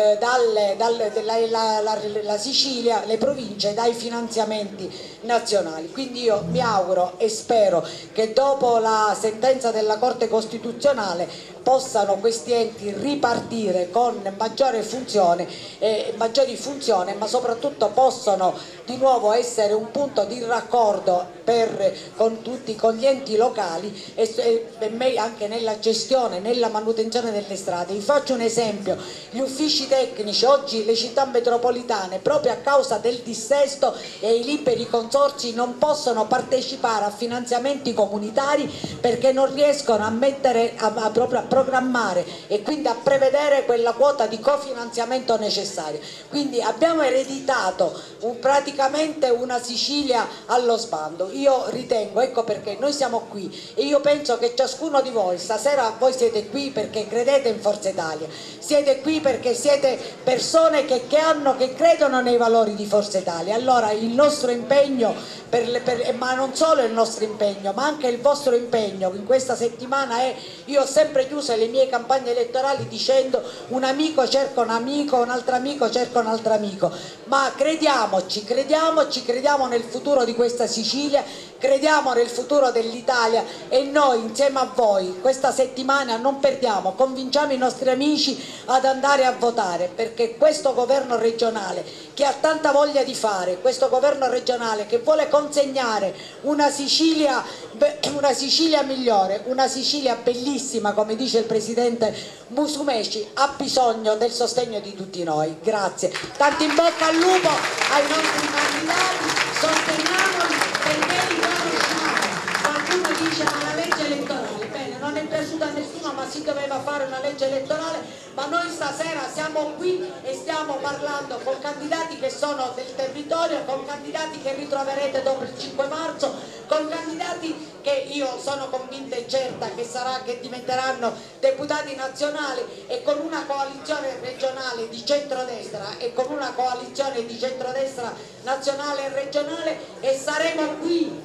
la Sicilia, le province, dai finanziamenti nazionali. Quindi io mi auguro e spero che dopo la sentenza della Corte Costituzionale possano questi enti ripartire con maggiori funzioni, ma soprattutto possono di nuovo essere un punto di raccordo con gli enti locali e anche nella gestione, nella manutenzione delle strade. Vi faccio un esempio: gli uffici tecnici, oggi le città metropolitane, proprio a causa del dissesto e i liberi consorzi, non possono partecipare a finanziamenti comunitari perché non riescono proprio a programmare e quindi a prevedere quella quota di cofinanziamento necessaria. Quindi abbiamo ereditato praticamente una Sicilia allo sbando. Io ritengo, ecco perché noi siamo qui, e io penso che ciascuno di voi stasera, voi siete qui perché credete in Forza Italia, siete qui perché siete persone che credono nei valori di Forza Italia. Allora il nostro impegno, ma non solo il nostro impegno, ma anche il vostro impegno in questa settimana è: io ho sempre chiuso le mie campagne elettorali dicendo: un amico cerca un amico, un altro amico cerca un altro amico, ma crediamoci, crediamo nel futuro di questa Sicilia, crediamo nel futuro dell'Italia, e noi insieme a voi questa settimana non perdiamo, convinciamo i nostri amici ad andare a votare, perché questo governo regionale che ha tanta voglia di fare, questo governo regionale che vuole consegnare una Sicilia migliore, una Sicilia bellissima, come dice il presidente Musumeci, ha bisogno del sostegno di tutti noi. Grazie, tanto in bocca al lupo ai nostri candidati, sosteniamoli perché li conosciamo. Qualcuno dice: ma la legge elettorale, bene, non è piaciuta a nessuno, ma si doveva fare una legge elettorale. Ma noi stasera siamo qui e stiamo parlando con candidati che sono del territorio, con candidati che ritroverete dopo il 5 marzo, con candidati che io sono convinta e certa che diventeranno deputati nazionali, e con una coalizione regionale di centrodestra e con una coalizione di centrodestra nazionale e regionale, e saremo qui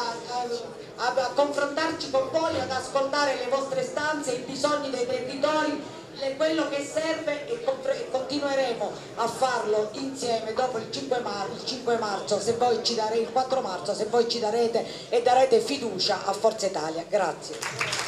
a confrontarci con voi, ad ascoltare le vostre istanze, i bisogni dei territori, quello che serve, e continueremo a farlo insieme dopo il 5 marzo, se voi ci darete, il 4 marzo, se voi ci darete e darete fiducia a Forza Italia. Grazie.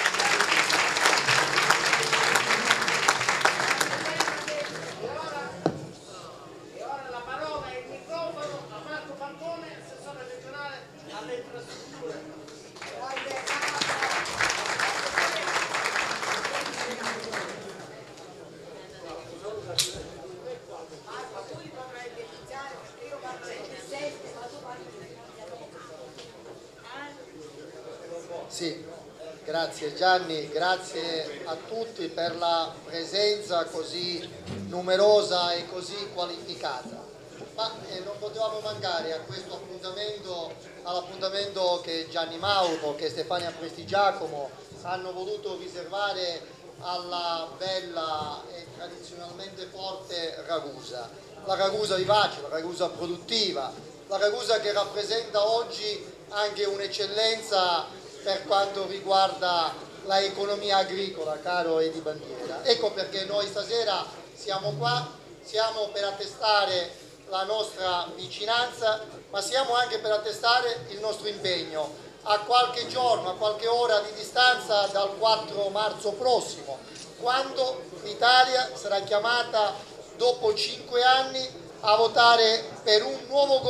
Sì, grazie Gianni, grazie a tutti per la presenza così numerosa e così qualificata. Ma non potevamo mancare a questo appuntamento, all'appuntamento che Gianni Mauro, che Stefania Prestigiacomo hanno voluto riservare alla bella e tradizionalmente forte Ragusa. La Ragusa vivace, la Ragusa produttiva, la Ragusa che rappresenta oggi anche un'eccellenza per quanto riguarda la economia agricola, caro Edi Bandiera. Ecco perché noi stasera siamo qua, siamo per attestare la nostra vicinanza, ma siamo anche per attestare il nostro impegno a qualche giorno, a qualche ora di distanza dal 4 marzo prossimo, quando l'Italia sarà chiamata dopo 5 anni a votare per un nuovo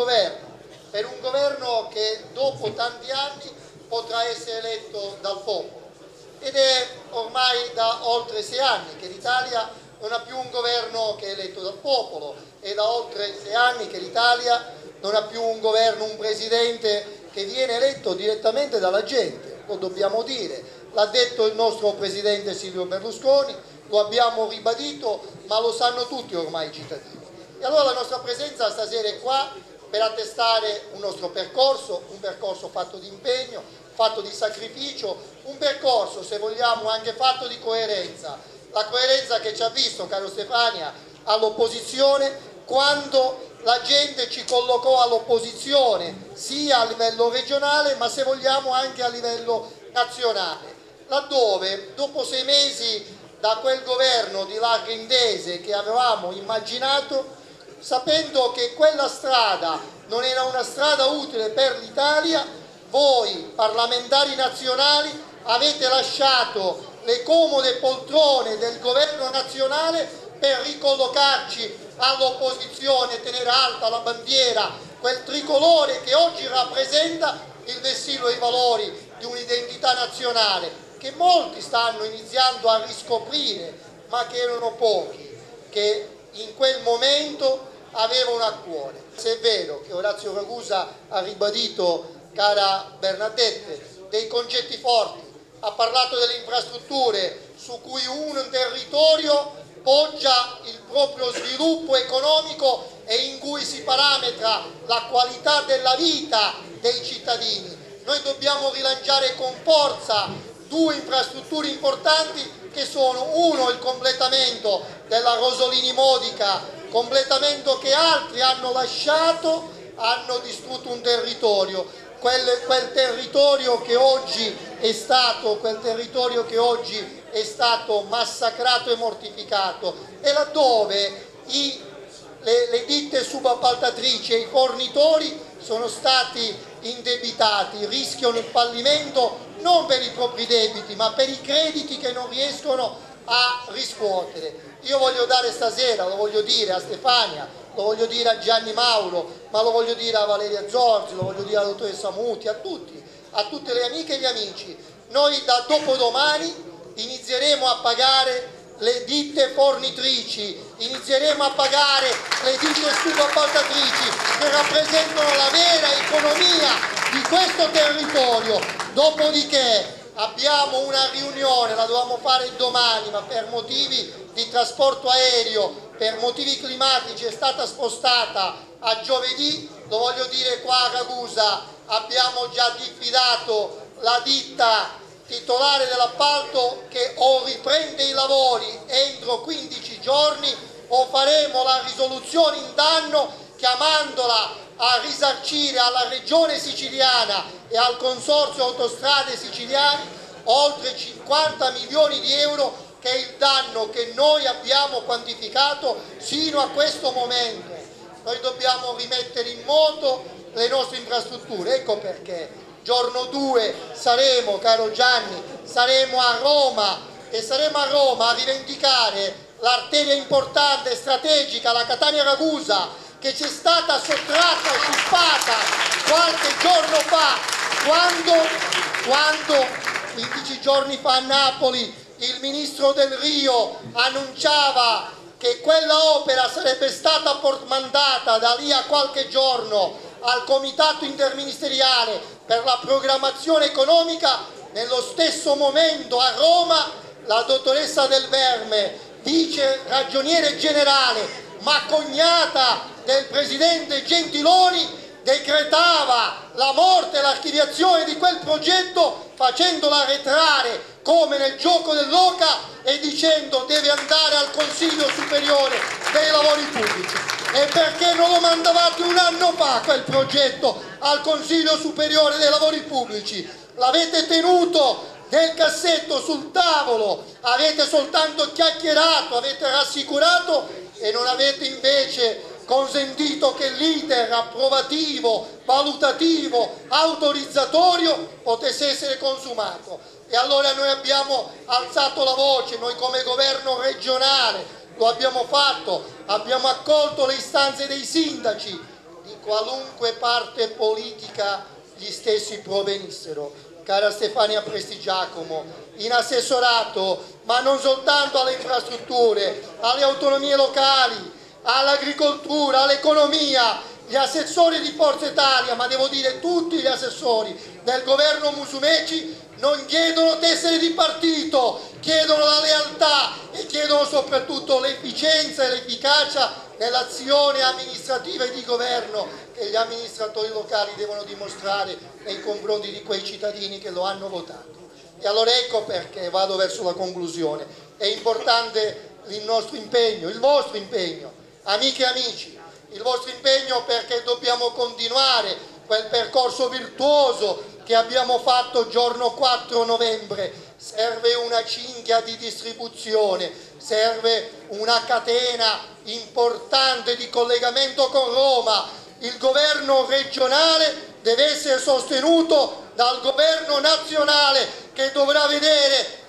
governo che dopo tanti anni potrà essere eletto dal popolo. Ed è ormai da oltre 6 anni che l'Italia non ha più un governo che è eletto dal popolo, è da oltre 6 anni che l'Italia non ha più un governo, un presidente che viene eletto direttamente dalla gente, lo dobbiamo dire, l'ha detto il nostro presidente Silvio Berlusconi, lo abbiamo ribadito, ma lo sanno tutti ormai i cittadini. E allora la nostra presenza stasera è qua per attestare un nostro percorso, un percorso fatto di impegno, fatto di sacrificio, un percorso, se vogliamo, anche fatto di coerenza. La coerenza che ci ha visto, caro Stefania, all'opposizione, quando la gente ci collocò all'opposizione, sia a livello regionale, ma se vogliamo anche a livello nazionale. Laddove, dopo 6 mesi da quel governo di larghe intese che avevamo immaginato, sapendo che quella strada non era una strada utile per l'Italia, voi parlamentari nazionali avete lasciato le comode poltrone del governo nazionale per ricollocarci all'opposizione e tenere alta la bandiera, quel tricolore che oggi rappresenta il vessillo e i valori di un'identità nazionale che molti stanno iniziando a riscoprire, ma che erano pochi, che in quel momento avevano a cuore. Se è vero che Orazio Ragusa ha ribadito, cara Bernadette, dei concetti forti, ha parlato delle infrastrutture su cui un territorio poggia il proprio sviluppo economico e in cui si parametra la qualità della vita dei cittadini. Noi dobbiamo rilanciare con forza due infrastrutture importanti che sono: uno, il completamento della Rosolini-Modica, completamento che altri hanno lasciato, hanno distrutto un territorio, quel territorio che oggi è stato massacrato e mortificato, e laddove le ditte subappaltatrici e i fornitori sono stati indebitati, rischiano il fallimento non per i propri debiti ma per i crediti che non riescono a riscuotere. Io voglio dare stasera, lo voglio dire a Stefania, lo voglio dire a Gianni Mauro, ma lo voglio dire a Valeria Zorzi, lo voglio dire alla dottoressa Muti, a tutte le amiche e gli amici: noi da dopodomani inizieremo a pagare le ditte fornitrici, inizieremo a pagare le ditte subappaltatrici che rappresentano la vera economia di questo territorio. Dopodiché abbiamo una riunione, la dovevamo fare domani, ma per motivi di trasporto aereo, per motivi climatici è stata spostata a giovedì. Lo voglio dire qua a Ragusa: abbiamo già diffidato la ditta titolare dell'appalto che o riprende i lavori entro 15 giorni o faremo la risoluzione in danno chiamandola a risarcire alla regione siciliana e al consorzio autostrade siciliane oltre 50 milioni di euro, che è il danno che noi abbiamo quantificato sino a questo momento. Noi dobbiamo rimettere in moto le nostre infrastrutture, ecco perché giorno 2 saremo, caro Gianni, saremo a Roma, e saremo a Roma a rivendicare l'arteria importante e strategica, la Catania-Ragusa, che ci è stata sottratta e scippata qualche giorno fa, quando 15 giorni fa a Napoli il ministro Del Rio annunciava che quella opera sarebbe stata mandata da lì a qualche giorno al comitato interministeriale per la programmazione economica. Nello stesso momento a Roma la dottoressa Del Verme, vice ragioniere generale ma cognata del presidente Gentiloni, decretava la morte e l'archiviazione di quel progetto, facendola arretrare come nel gioco dell'oca e dicendo deve andare al Consiglio Superiore dei Lavori Pubblici. E perché non lo mandavate un anno fa quel progetto al Consiglio Superiore dei Lavori Pubblici? L'avete tenuto nel cassetto sul tavolo, avete soltanto chiacchierato, avete rassicurato e non avete invece consentito che l'iter approvativo, valutativo, autorizzatorio potesse essere consumato. E allora noi abbiamo alzato la voce, noi come governo regionale lo abbiamo fatto, abbiamo accolto le istanze dei sindaci di qualunque parte politica gli stessi provenissero. Cara Stefania Prestigiacomo, in assessorato, ma non soltanto alle infrastrutture, alle autonomie locali, all'agricoltura, all'economia, gli assessori di Forza Italia, ma devo dire tutti gli assessori del governo Musumeci non chiedono tessere di partito, chiedono la lealtà e chiedono soprattutto l'efficienza e l'efficacia nell'azione amministrativa e di governo che gli amministratori locali devono dimostrare nei confronti di quei cittadini che lo hanno votato. E allora ecco perché, vado verso la conclusione, è importante il nostro impegno, il vostro impegno, amiche e amici, il vostro impegno, perché dobbiamo continuare quel percorso virtuoso che abbiamo fatto il giorno 4 novembre. Serve una cinghia di distribuzione, serve una catena importante di collegamento con Roma. Il governo regionale deve essere sostenuto dal governo nazionale, che dovrà vedere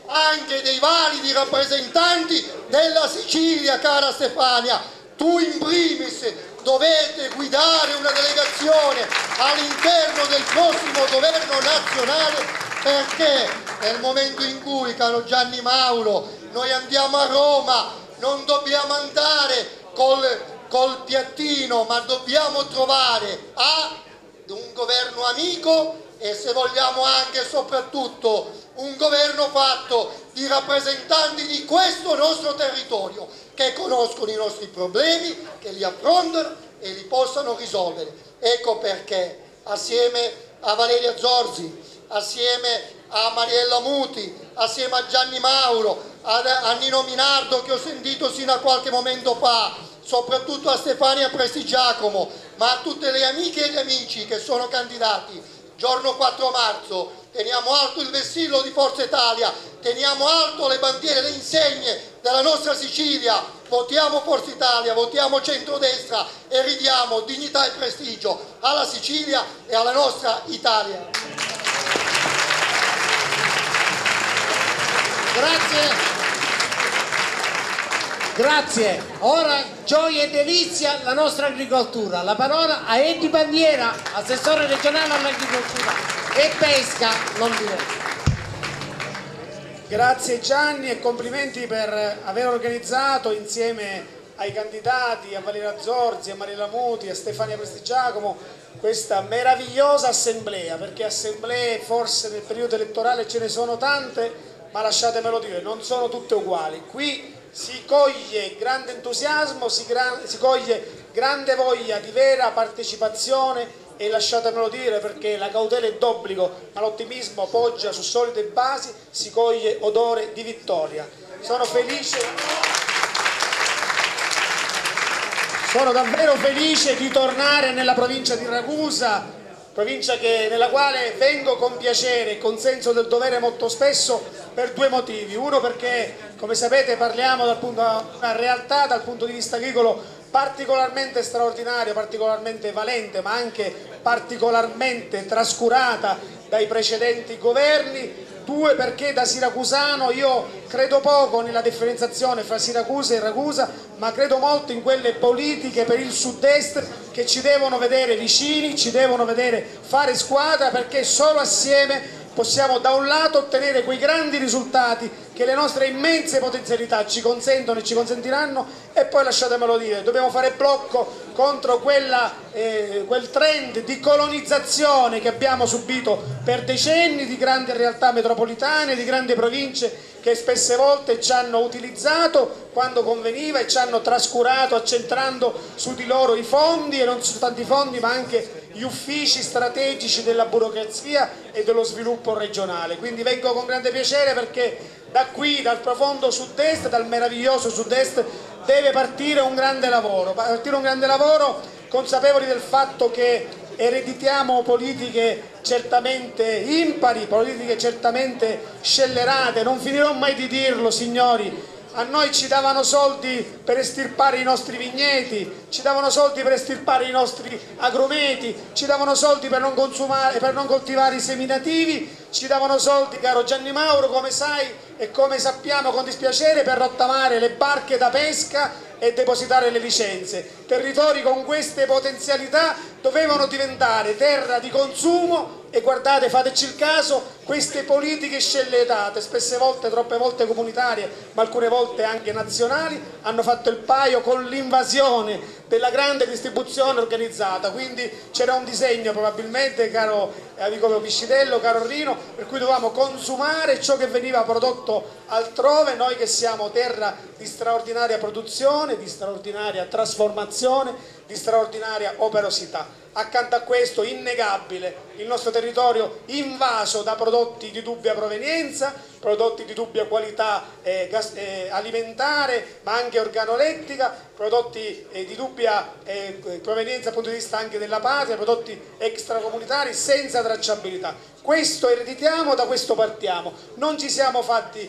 anche dei validi rappresentanti della Sicilia, cara Stefania. Tu in primis dovete guidare una delegazione all'interno del prossimo governo nazionale, perché nel momento in cui, caro Gianni Mauro, noi andiamo a Roma non dobbiamo andare col piattino, ma dobbiamo trovare un governo amico e, se vogliamo, anche e soprattutto un governo fatto di rappresentanti di questo nostro territorio, che conoscono i nostri problemi, che li affrontano e li possano risolvere. Ecco perché assieme a Valeria Zorzi, assieme a Mariella Muti, assieme a Gianni Mauro, a Nino Minardo, che ho sentito sino a qualche momento fa, soprattutto a Stefania Prestigiacomo, ma a tutte le amiche e gli amici che sono candidati, giorno 4 marzo teniamo alto il vessillo di Forza Italia, teniamo alto le bandiere, le insegne della nostra Sicilia, votiamo Forza Italia, votiamo centrodestra e ridiamo dignità e prestigio alla Sicilia e alla nostra Italia. Grazie. Grazie. Ora gioia e delizia la nostra agricoltura. La parola a Edi Bandiera, assessore regionale all'agricoltura e pesca, non diverso. Grazie Gianni e complimenti per aver organizzato insieme ai candidati, a Valeria Zorzi, a Mariella Muti, a Stefania Prestigiacomo, questa meravigliosa assemblea, perché assemblee forse nel periodo elettorale ce ne sono tante, ma lasciatemelo dire, non sono tutte uguali. Qui si coglie grande entusiasmo, si coglie grande voglia di vera partecipazione e, lasciatemelo dire, perché la cautela è d'obbligo ma l'ottimismo poggia su solide basi, si coglie odore di vittoria. Sono davvero felice di tornare nella provincia di Ragusa, provincia nella quale vengo con piacere e con senso del dovere molto spesso, per due motivi. Uno, perché, come sapete, parliamo di una realtà dal punto di vista agricolo particolarmente straordinaria, particolarmente valente, ma anche particolarmente trascurata dai precedenti governi. Due, perché da siracusano io credo poco nella differenziazione fra Siracusa e Ragusa, ma credo molto in quelle politiche per il sud-est che ci devono vedere vicini, ci devono vedere fare squadra, perché solo assieme possiamo da un lato ottenere quei grandi risultati che le nostre immense potenzialità ci consentono e ci consentiranno, e poi, lasciatemelo dire, dobbiamo fare blocco contro quel trend di colonizzazione che abbiamo subito per decenni di grandi realtà metropolitane, di grandi province che spesse volte ci hanno utilizzato quando conveniva e ci hanno trascurato, accentrando su di loro i fondi, e non soltanto i fondi ma anche gli uffici strategici della burocrazia e dello sviluppo regionale. Quindi vengo con grande piacere, perché da qui, dal profondo sud-est, dal meraviglioso sud-est, deve partire un grande lavoro, consapevoli del fatto che ereditiamo politiche certamente impari, politiche certamente scellerate. Non finirò mai di dirlo, signori. A noi ci davano soldi per estirpare i nostri vigneti, ci davano soldi per estirpare i nostri agrumeti, ci davano soldi per non coltivare i seminativi, ci davano soldi, caro Gianni Mauro, come sai e come sappiamo con dispiacere, per rottamare le barche da pesca e depositare le licenze. Territori con queste potenzialità dovevano diventare terra di consumo, e guardate, fateci il caso, queste politiche scellettate, spesse volte, troppe volte comunitarie, ma alcune volte anche nazionali, hanno fatto il paio con l'invasione della grande distribuzione organizzata. Quindi c'era un disegno, probabilmente, caro amico Piscitello, caro Rino, per cui dovevamo consumare ciò che veniva prodotto altrove, noi che siamo terra di straordinaria produzione, di straordinaria trasformazione, di straordinaria operosità. Accanto a questo, innegabile, il nostro territorio invaso da prodotti di dubbia provenienza, prodotti di dubbia qualità alimentare, ma anche organolettica, prodotti di dubbia provenienza dal punto di vista anche della patria, prodotti extracomunitari senza tracciabilità. Questo ereditiamo, da questo partiamo. Non ci siamo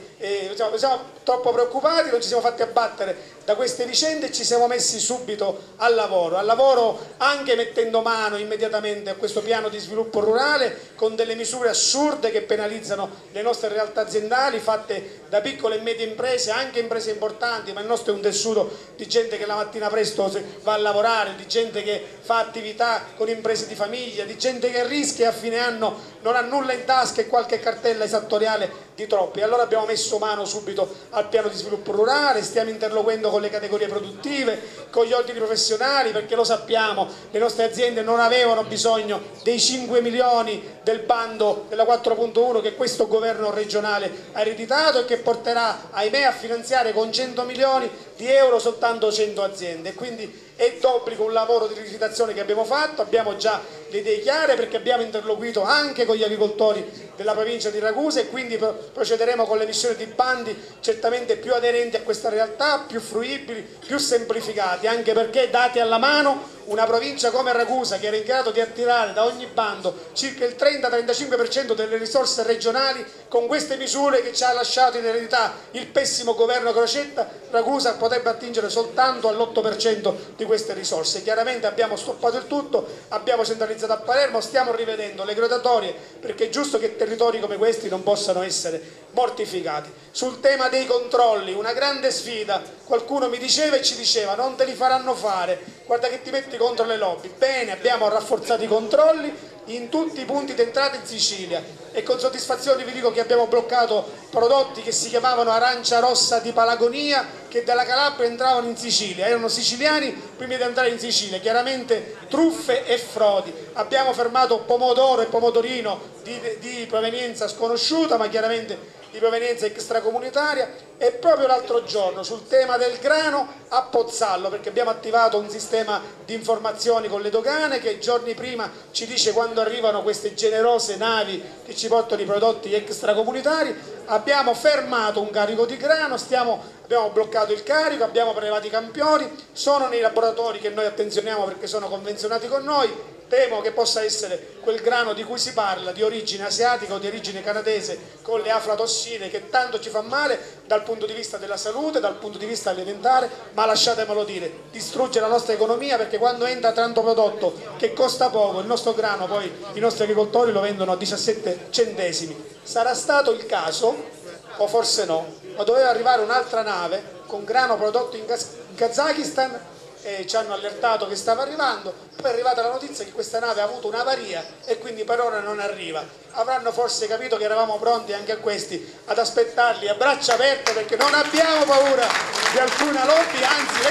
siamo troppo preoccupati, non ci siamo fatti abbattere da queste vicende e ci siamo messi subito al lavoro anche mettendo mano immediatamente a questo piano di sviluppo rurale con delle misure assurde che penalizzano le nostre realtà aziendali fatte da piccole e medie imprese, anche imprese importanti, ma il nostro è un tessuto di gente che la mattina presto va a lavorare, di gente che fa attività con imprese di famiglia, di gente che rischia e a fine anno non ha nulla in tasca e qualche cartella esattoriale di troppi. Allora abbiamo messo mano subito al piano di sviluppo rurale, stiamo interloquendo con le categorie produttive, con gli ordini professionali, perché lo sappiamo, le nostre aziende non avevano bisogno dei 5 milioni del bando della 4.1 che questo governo regionale ha ereditato e che porterà, ahimè, a finanziare con 100 milioni di euro soltanto 100 aziende. Quindi è d'obbligo un lavoro di rivisitazione che abbiamo fatto, abbiamo già le idee chiare perché abbiamo interloquito anche con gli agricoltori della provincia di Ragusa e quindi procederemo con l'emissione di bandi certamente più aderenti a questa realtà, più fruibili, più semplificati, anche perché dati alla mano una provincia come Ragusa che era in grado di attirare da ogni bando circa il 30-35% delle risorse regionali, con queste misure che ci ha lasciato in eredità il pessimo governo Crocetta, Ragusa potrebbe attingere soltanto all'8% di queste risorse. Chiaramente abbiamo stoppato il tutto, abbiamo centralizzato a Palermo, stiamo rivedendo le graduatorie perché è giusto che territori come questi non possano essere mortificati. Sul tema dei controlli, una grande sfida, qualcuno mi diceva e ci diceva non te li faranno fare, guarda che ti metti contro le lobby. Bene, abbiamo rafforzato i controlli in tutti i punti d'entrata in Sicilia e con soddisfazione vi dico che abbiamo bloccato prodotti che si chiamavano arancia rossa di Palagonia che dalla Calabria entravano in Sicilia, erano siciliani prima di entrare in Sicilia, chiaramente truffe e frodi. Abbiamo fermato pomodoro e pomodorino di provenienza sconosciuta ma chiaramente di provenienza extracomunitaria. E proprio l'altro giorno sul tema del grano a Pozzallo, perché abbiamo attivato un sistema di informazioni con le dogane che giorni prima ci dice quando arrivano queste generose navi che ci portano i prodotti extracomunitari, abbiamo fermato un carico di grano, abbiamo bloccato il carico, abbiamo prelevato i campioni, sono nei laboratori che noi attenzioniamo perché sono convenzionati con noi. Temo che possa essere quel grano di cui si parla, di origine asiatica o di origine canadese, con le aflatossine, che tanto ci fa male dal punto di vista della salute, dal punto di vista alimentare, ma lasciatemelo dire, distrugge la nostra economia perché quando entra tanto prodotto che costa poco, il nostro grano poi i nostri agricoltori lo vendono a 17 centesimi. Sarà stato il caso, o forse no, ma doveva arrivare un'altra nave con grano prodotto in Kazakistan e ci hanno allertato che stava arrivando, poi è arrivata la notizia che questa nave ha avuto un'avaria e quindi per ora non arriva. Avranno forse capito che eravamo pronti anche a questi ad aspettarli a braccia aperte perché non abbiamo paura di alcuna lobby, anzi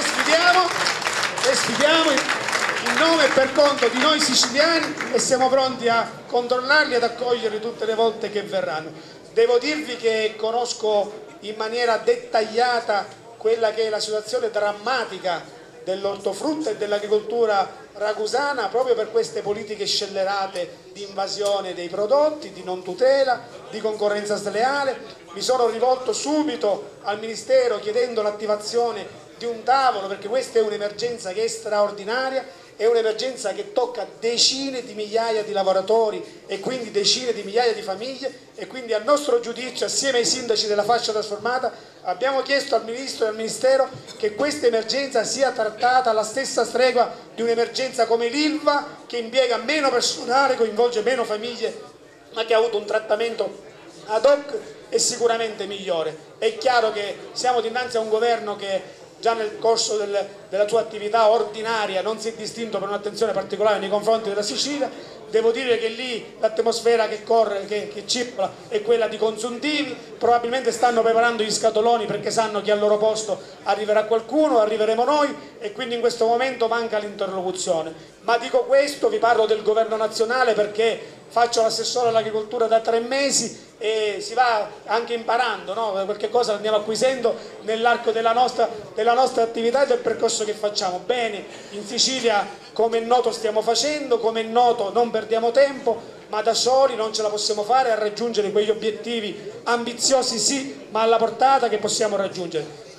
le sfidiamo in nome e per conto di noi siciliani e siamo pronti a controllarli e ad accoglierli tutte le volte che verranno. Devo dirvi che conosco in maniera dettagliata quella che è la situazione drammatica dell'ortofrutta e dell'agricoltura ragusana proprio per queste politiche scellerate di invasione dei prodotti, di non tutela, di concorrenza sleale. Mi sono rivolto subito al Ministero chiedendo l'attivazione di un tavolo perché questa è un'emergenza che è straordinaria, è un'emergenza che tocca decine di migliaia di lavoratori e quindi decine di migliaia di famiglie e quindi a nostro giudizio assieme ai sindaci della fascia trasformata abbiamo chiesto al Ministro e al Ministero che questa emergenza sia trattata alla stessa stregua di un'emergenza come l'Ilva che impiega meno personale, coinvolge meno famiglie ma che ha avuto un trattamento ad hoc e sicuramente migliore. È chiaro che siamo dinanzi a un governo che già nel corso della sua attività ordinaria non si è distinto per un'attenzione particolare nei confronti della Sicilia. Devo dire che lì l'atmosfera che corre, che circola è quella di consuntivi, probabilmente stanno preparando gli scatoloni perché sanno che al loro posto arriverà qualcuno, arriveremo noi e quindi in questo momento manca l'interlocuzione. Ma dico questo, vi parlo del governo nazionale perché faccio l'assessore all'agricoltura da 3 mesi e si va anche imparando, no? Qualche cosa l'andiamo acquisendo nell'arco della nostra attività e del percorso che facciamo. Bene, in Sicilia come è noto stiamo facendo, come è noto non perdiamo tempo, ma da soli non ce la possiamo fare a raggiungere quegli obiettivi ambiziosi sì, ma alla portata che possiamo raggiungere.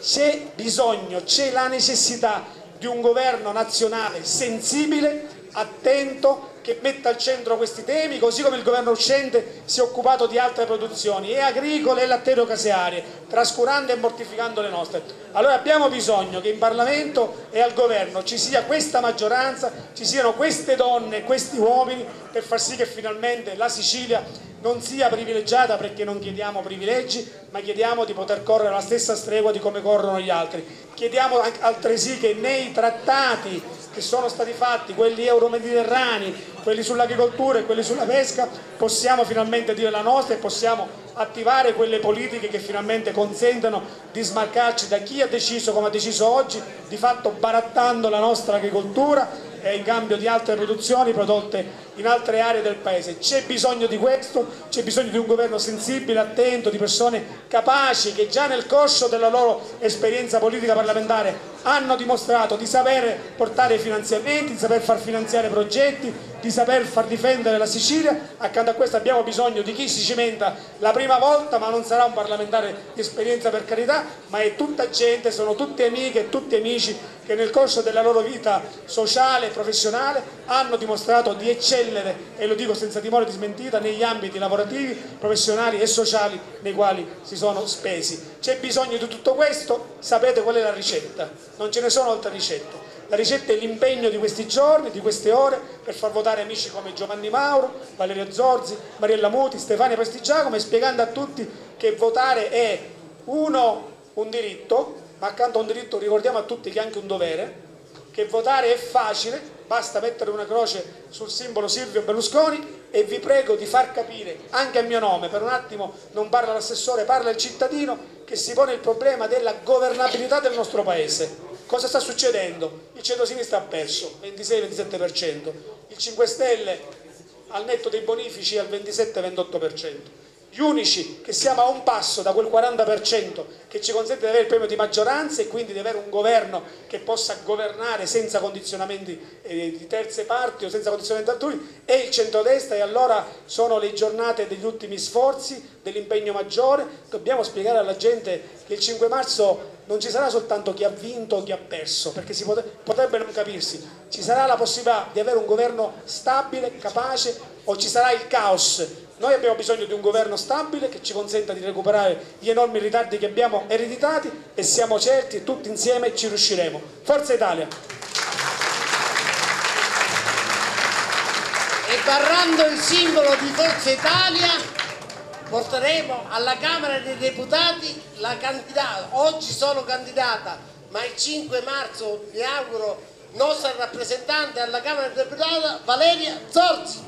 c'è bisogno, c'è la necessità di un governo nazionale sensibile, attento, che metta al centro questi temi, così come il governo uscente si è occupato di altre produzioni, e agricole e lattiero-casearie, trascurando e mortificando le nostre. Allora abbiamo bisogno che in Parlamento e al governo ci sia questa maggioranza, ci siano queste donne e questi uomini per far sì che finalmente la Sicilia non sia privilegiata, perché non chiediamo privilegi, ma chiediamo di poter correre alla stessa stregua di come corrono gli altri. Chiediamo altresì che nei trattati che sono stati fatti, quelli euro-mediterranei, quelli sull'agricoltura e quelli sulla pesca, possiamo finalmente dire la nostra e possiamo attivare quelle politiche che finalmente consentano di smarcarci da chi ha deciso, come ha deciso oggi, di fatto barattando la nostra agricoltura in cambio di altre produzioni prodotte in altre aree del paese. C'è bisogno di questo, c'è bisogno di un governo sensibile, attento, di persone capaci che già nel corso della loro esperienza politica parlamentare hanno dimostrato di saper portare finanziamenti, di saper far finanziare progetti, di saper far difendere la Sicilia. Accanto a questo abbiamo bisogno di chi si cimenta la prima volta, ma non sarà un parlamentare di esperienza, per carità, ma è tutta gente, sono tutte amiche e tutti amici che nel corso della loro vita sociale e professionale hanno dimostrato di eccellere, e lo dico senza timore di smentita, negli ambiti lavorativi, professionali e sociali nei quali si sono spesi. C'è bisogno di tutto questo. Sapete qual è la ricetta? Non ce ne sono altre ricette. La ricetta è l'impegno di questi giorni, di queste ore, per far votare amici come Giovanni Mauro, Valerio Zorzi, Mariella Muti, Stefania Prestigiacomo, e spiegando a tutti che votare è un diritto, ma accanto a un diritto ricordiamo a tutti che è anche un dovere, che votare è facile, basta mettere una croce sul simbolo Silvio Berlusconi, e vi prego di far capire, anche a mio nome, per un attimo non parla l'assessore, parla il cittadino, che si pone il problema della governabilità del nostro paese. Cosa sta succedendo? Il centro-sinistra ha perso 26-27%, il 5 Stelle al netto dei bonifici al 27-28%. Gli unici che siamo a un passo da quel 40% che ci consente di avere il premio di maggioranza e quindi di avere un governo che possa governare senza condizionamenti di terze parti o senza condizionamenti altrui è il centrodestra. E allora sono le giornate degli ultimi sforzi, dell'impegno maggiore. Dobbiamo spiegare alla gente che il 5 marzo non ci sarà soltanto chi ha vinto o chi ha perso, perché si potrebbe non capirsi. Ci sarà la possibilità di avere un governo stabile, capace, o ci sarà il caos. Noi abbiamo bisogno di un governo stabile che ci consenta di recuperare gli enormi ritardi che abbiamo ereditati, e siamo certi che tutti insieme ci riusciremo. Forza Italia! E barrando il simbolo di Forza Italia porteremo alla Camera dei Deputati la candidata, oggi solo candidata, ma il 5 marzo mi auguro nostra rappresentante alla Camera dei Deputati, Valeria Zorzi.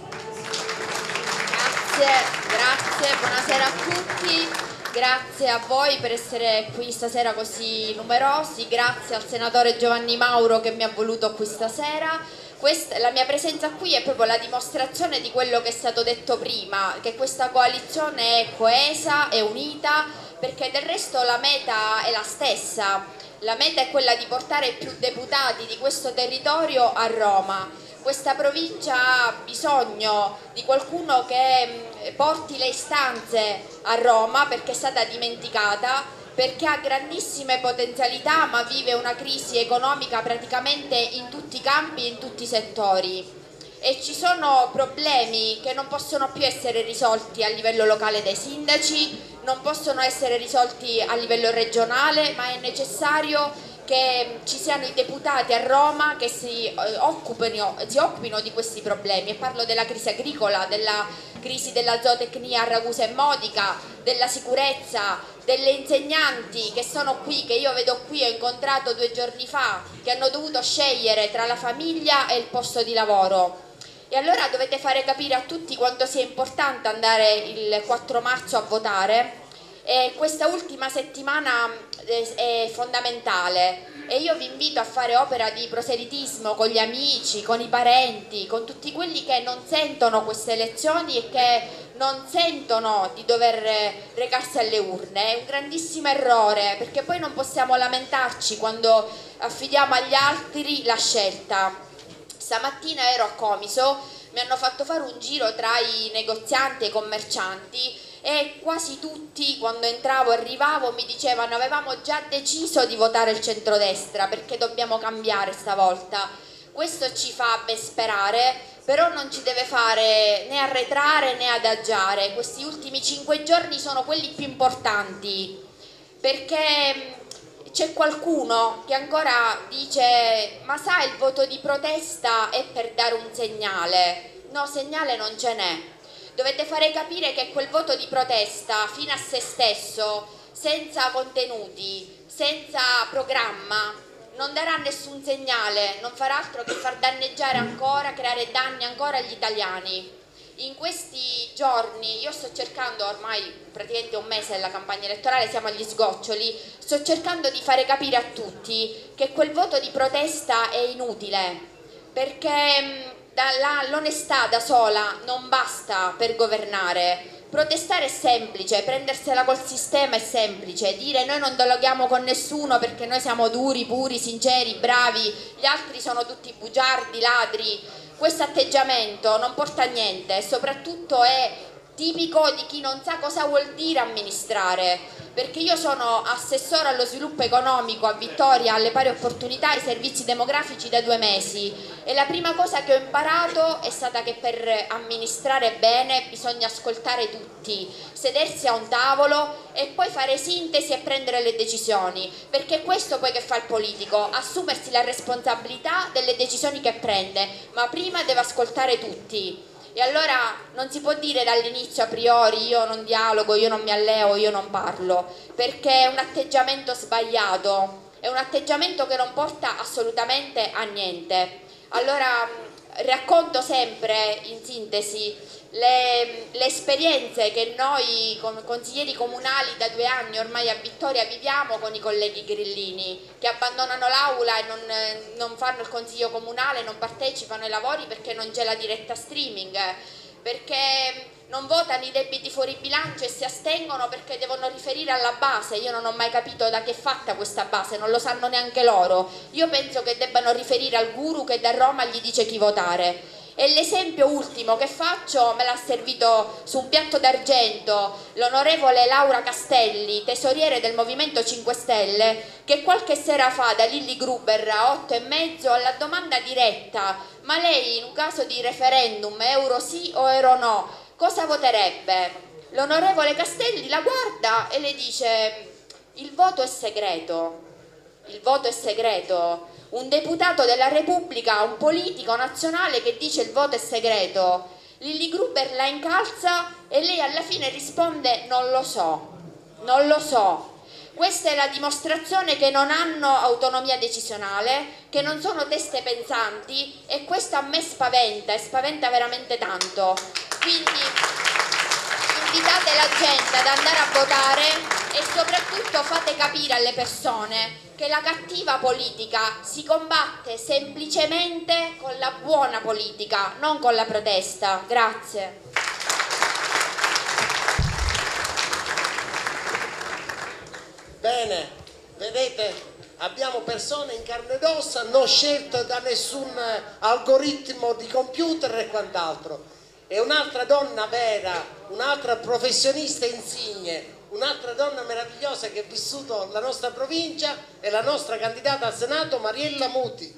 Grazie, buonasera a tutti, grazie a voi per essere qui stasera così numerosi, grazie al senatore Giovanni Mauro che mi ha voluto qui stasera. La mia presenza qui è proprio la dimostrazione di quello che è stato detto prima, che questa coalizione è coesa, è unita, perché del resto la meta è la stessa. La meta è quella di portare più deputati di questo territorio a Roma. Questa provincia ha bisogno di qualcuno che porti le istanze a Roma, perché è stata dimenticata, perché ha grandissime potenzialità ma vive una crisi economica praticamente in tutti i campi e in tutti i settori. E ci sono problemi che non possono più essere risolti a livello locale dai sindaci, non possono essere risolti a livello regionale, ma è necessario che ci siano i deputati a Roma che si occupino di questi problemi. E parlo della crisi agricola, della crisi della zootecnia a Ragusa e Modica, della sicurezza, delle insegnanti che sono qui, che io vedo qui, ho incontrato 2 giorni fa, che hanno dovuto scegliere tra la famiglia e il posto di lavoro. E allora dovete fare capire a tutti quanto sia importante andare il 4 marzo a votare. E questa ultima settimana è fondamentale, e io vi invito a fare opera di proselitismo con gli amici, con i parenti, con tutti quelli che non sentono queste elezioni e che non sentono di dover recarsi alle urne. È un grandissimo errore, perché poi non possiamo lamentarci quando affidiamo agli altri la scelta. Stamattina ero a Comiso, mi hanno fatto fare un giro tra i negozianti e i commercianti e quasi tutti quando arrivavo mi dicevano avevamo già deciso di votare il centrodestra perché dobbiamo cambiare stavolta. Questo ci fa ben sperare, però non ci deve fare né arretrare né adagiare. Questi ultimi 5 giorni sono quelli più importanti, perché c'è qualcuno che ancora dice ma sai il voto di protesta è per dare un segnale. No, segnale non ce n'è. Dovete fare capire che quel voto di protesta fino a se stesso, senza contenuti, senza programma, non darà nessun segnale, non farà altro che far danneggiare ancora, creare danni ancora agli italiani. In questi giorni io sto cercando, ormai praticamente un mese della campagna elettorale, siamo agli sgoccioli, sto cercando di fare capire a tutti che quel voto di protesta è inutile, perché l'onestà da sola non basta per governare. Protestare è semplice, prendersela col sistema è semplice, dire noi non dialoghiamo con nessuno perché noi siamo duri, puri, sinceri, bravi, gli altri sono tutti bugiardi, ladri. Questo atteggiamento non porta a niente e soprattutto è tipico di chi non sa cosa vuol dire amministrare, perché io sono assessore allo sviluppo economico a Vittoria, alle pari opportunità, ai servizi demografici da 2 mesi e la prima cosa che ho imparato è stata che per amministrare bene bisogna ascoltare tutti, sedersi a un tavolo e poi fare sintesi e prendere le decisioni, perché è questo poi che fa il politico, assumersi la responsabilità delle decisioni che prende, ma prima deve ascoltare tutti. E allora non si può dire dall'inizio a priori io non dialogo, io non mi alleo, io non parlo, perché è un atteggiamento sbagliato, è un atteggiamento che non porta assolutamente a niente. Allora racconto sempre in sintesi le esperienze che noi come consiglieri comunali da 2 anni ormai a Vittoria viviamo con i colleghi grillini che abbandonano l'aula e non fanno il consiglio comunale, non partecipano ai lavori perché non c'è la diretta streaming, perché non votano i debiti fuori bilancio e si astengono perché devono riferire alla base. Io non ho mai capito da che è fatta questa base, non lo sanno neanche loro. Io penso che debbano riferire al guru che da Roma gli dice chi votare. E l'esempio ultimo che faccio me l'ha servito su un piatto d'argento l'onorevole Laura Castelli, tesoriere del Movimento 5 Stelle, che qualche sera fa da Lilli Gruber a 8:30 alla domanda diretta: ma lei in un caso di referendum euro sì o euro no cosa voterebbe? L'onorevole Castelli la guarda e le dice: il voto è segreto, il voto è segreto. Un deputato della Repubblica, un politico nazionale che dice il voto è segreto. Lilli Gruber la incalza e lei alla fine risponde non lo so, non lo so. Questa è la dimostrazione che non hanno autonomia decisionale, che non sono teste pensanti e questo a me spaventa e spaventa veramente tanto. Quindi invitate la gente ad andare a votare e soprattutto fate capire alle persone che la cattiva politica si combatte semplicemente con la buona politica, non con la protesta. Grazie. Bene, vedete, abbiamo persone in carne ed ossa, non scelte da nessun algoritmo di computer e quant'altro. E un'altra donna vera, un'altra professionista insigne, un'altra donna meravigliosa che ha vissuto la nostra provincia è la nostra candidata al Senato Mariella Muti.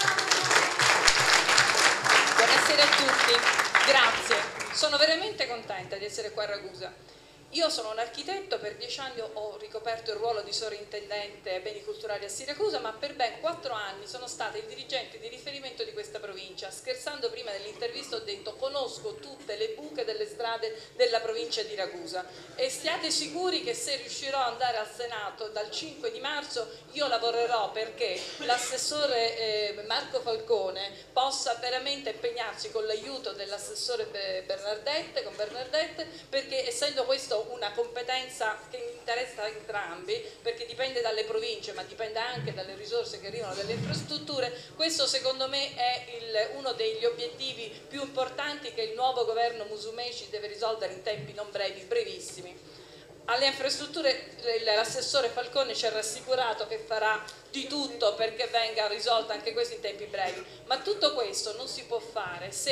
Buonasera a tutti, grazie. Sono veramente contenta di essere qua a Ragusa. Io sono un architetto, per 10 anni ho ricoperto il ruolo di sovrintendente beni culturali a Siracusa, ma per ben 4 anni sono stata il dirigente di riferimento di questa provincia. Scherzando prima dell'intervista ho detto conosco tutte le buche delle strade della provincia di Ragusa e stiate sicuri che se riuscirò ad andare al Senato dal 5 di marzo io lavorerò perché l'assessore Marco Falcone possa veramente impegnarsi con l'aiuto dell'assessore Bernardette, perché essendo questo una competenza che interessa entrambi, perché dipende dalle province ma dipende anche dalle risorse che arrivano dalle infrastrutture, questo secondo me è uno degli obiettivi più importanti che il nuovo governo Musumeci deve risolvere in tempi non brevi, brevissimi. Alle infrastrutture l'assessore Falcone ci ha rassicurato che farà di tutto perché venga risolta anche questo in tempi brevi, ma tutto questo non si può fare se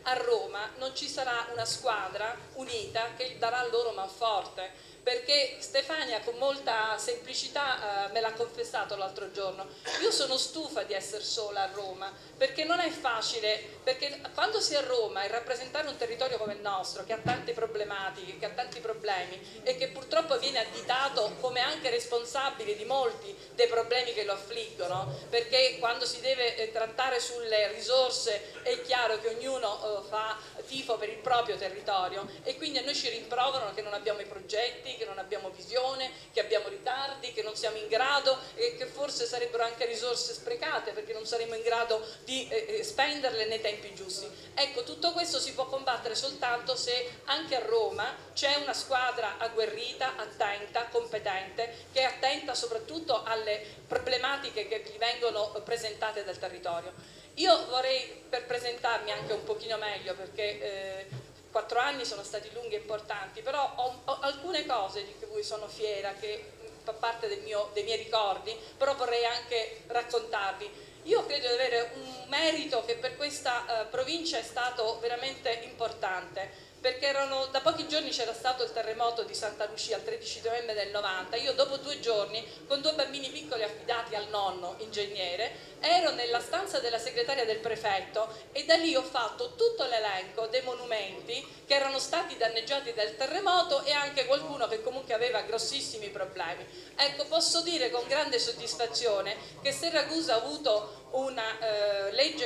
a Roma non ci sarà una squadra unita che darà loro manforte, perché Stefania con molta semplicità me l'ha confessato l'altro giorno: io sono stufa di essere sola a Roma, perché non è facile, perché quando si è a Roma e rappresentare un territorio come il nostro, che ha tante problematiche, che ha tanti problemi e che purtroppo viene additato come anche responsabile di molti dei problemi che lo affliggono, perché quando si deve trattare sulle risorse è chiaro che ognuno fa tifo per il proprio territorio, e quindi a noi ci rimproverano che non abbiamo i progetti, che non abbiamo visione, che abbiamo ritardi, che non siamo in grado, e che forse sarebbero anche risorse sprecate perché non saremo in grado di spenderle nei tempi giusti. Ecco, tutto questo si può combattere soltanto se anche a Roma c'è una squadra agguerrita, attenta, competente, che è attenta soprattutto alle problematiche che gli vengono presentate dal territorio. Io vorrei, per presentarmi anche un pochino meglio, perché 4 anni sono stati lunghi e importanti, però ho alcune cose di cui sono fiera, che fa parte dei miei ricordi, però vorrei anche raccontarvi. Io credo di avere un merito che per questa provincia è stato veramente importante, perché da pochi giorni c'era stato il terremoto di Santa Lucia il 13 novembre del 90. Io dopo 2 giorni, con 2 bambini piccoli affidati al nonno ingegnere, ero nella stanza della segretaria del prefetto e da lì ho fatto tutto l'elenco dei monumenti che erano stati danneggiati dal terremoto e anche qualcuno che comunque aveva grossissimi problemi. Ecco, posso dire con grande soddisfazione che se Ragusa ha avuto una legge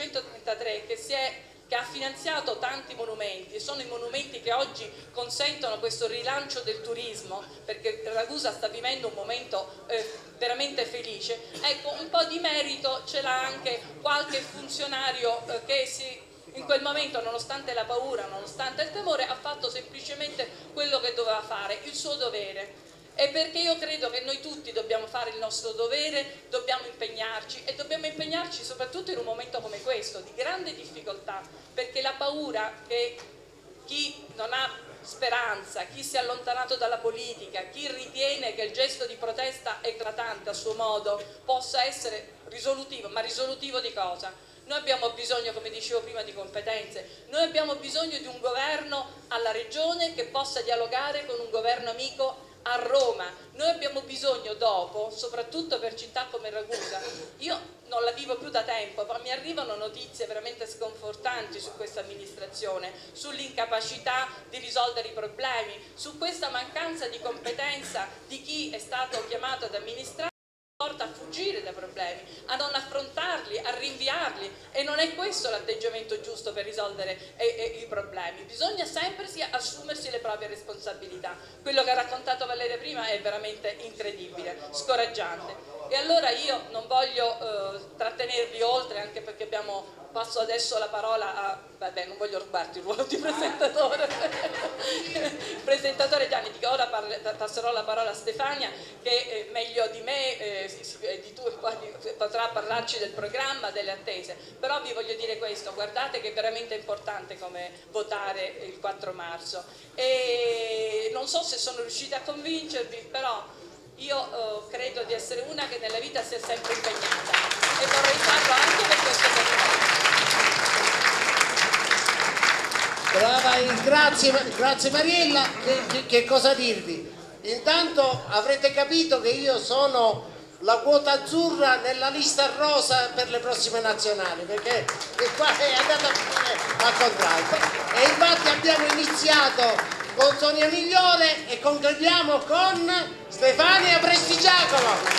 433 che ha finanziato tanti monumenti, sono i monumenti che oggi consentono questo rilancio del turismo, perché Ragusa sta vivendo un momento veramente felice. Ecco, un po' di merito ce l'ha anche qualche funzionario che in quel momento, nonostante la paura, nonostante il temore, ha fatto semplicemente quello che doveva fare, il suo dovere. E perché io credo che noi tutti dobbiamo fare il nostro dovere, dobbiamo impegnarci, e dobbiamo impegnarci soprattutto in un momento come questo, di grande difficoltà, perché la paura che chi non ha speranza, chi si è allontanato dalla politica, chi ritiene che il gesto di protesta eclatante a suo modo possa essere risolutivo, ma risolutivo di cosa? Noi abbiamo bisogno, come dicevo prima, di competenze, noi abbiamo bisogno di un governo alla regione che possa dialogare con un governo amico a Roma. Noi abbiamo bisogno dopo, soprattutto per città come Ragusa, io non la vivo più da tempo, ma mi arrivano notizie veramente sconfortanti su questa amministrazione, sull'incapacità di risolvere i problemi, su questa mancanza di competenza di chi è stato chiamato ad amministrare, porta a fuggire dai problemi, a non affrontarli, a rinviarli, e non è questo l'atteggiamento giusto per risolvere i problemi. Bisogna sempre assumersi le proprie responsabilità. Quello che ha raccontato Valeria prima è veramente incredibile, scoraggiante. E allora io non voglio trattenervi oltre, anche perché passo adesso la parola a... Vabbè, non voglio rubarti il ruolo di presentatore. Il presentatore Gianni, dico, ora passerò la parola a Stefania, che meglio di me, di tu potrà parlarci del programma, delle attese. Però vi voglio dire questo: guardate che è veramente importante come votare il 4 marzo. E non so se sono riuscita a convincervi, però io credo di essere una che nella vita si è sempre impegnata, e vorrei farlo anche per questo territorio. Brava, grazie Mariella. Che cosa dirvi? Intanto avrete capito che io sono la quota azzurra nella lista rosa per le prossime nazionali, perché qua è andata al contrario. E infatti abbiamo iniziato con Sonia Migliore e concludiamo con Stefania Prestigiacomo.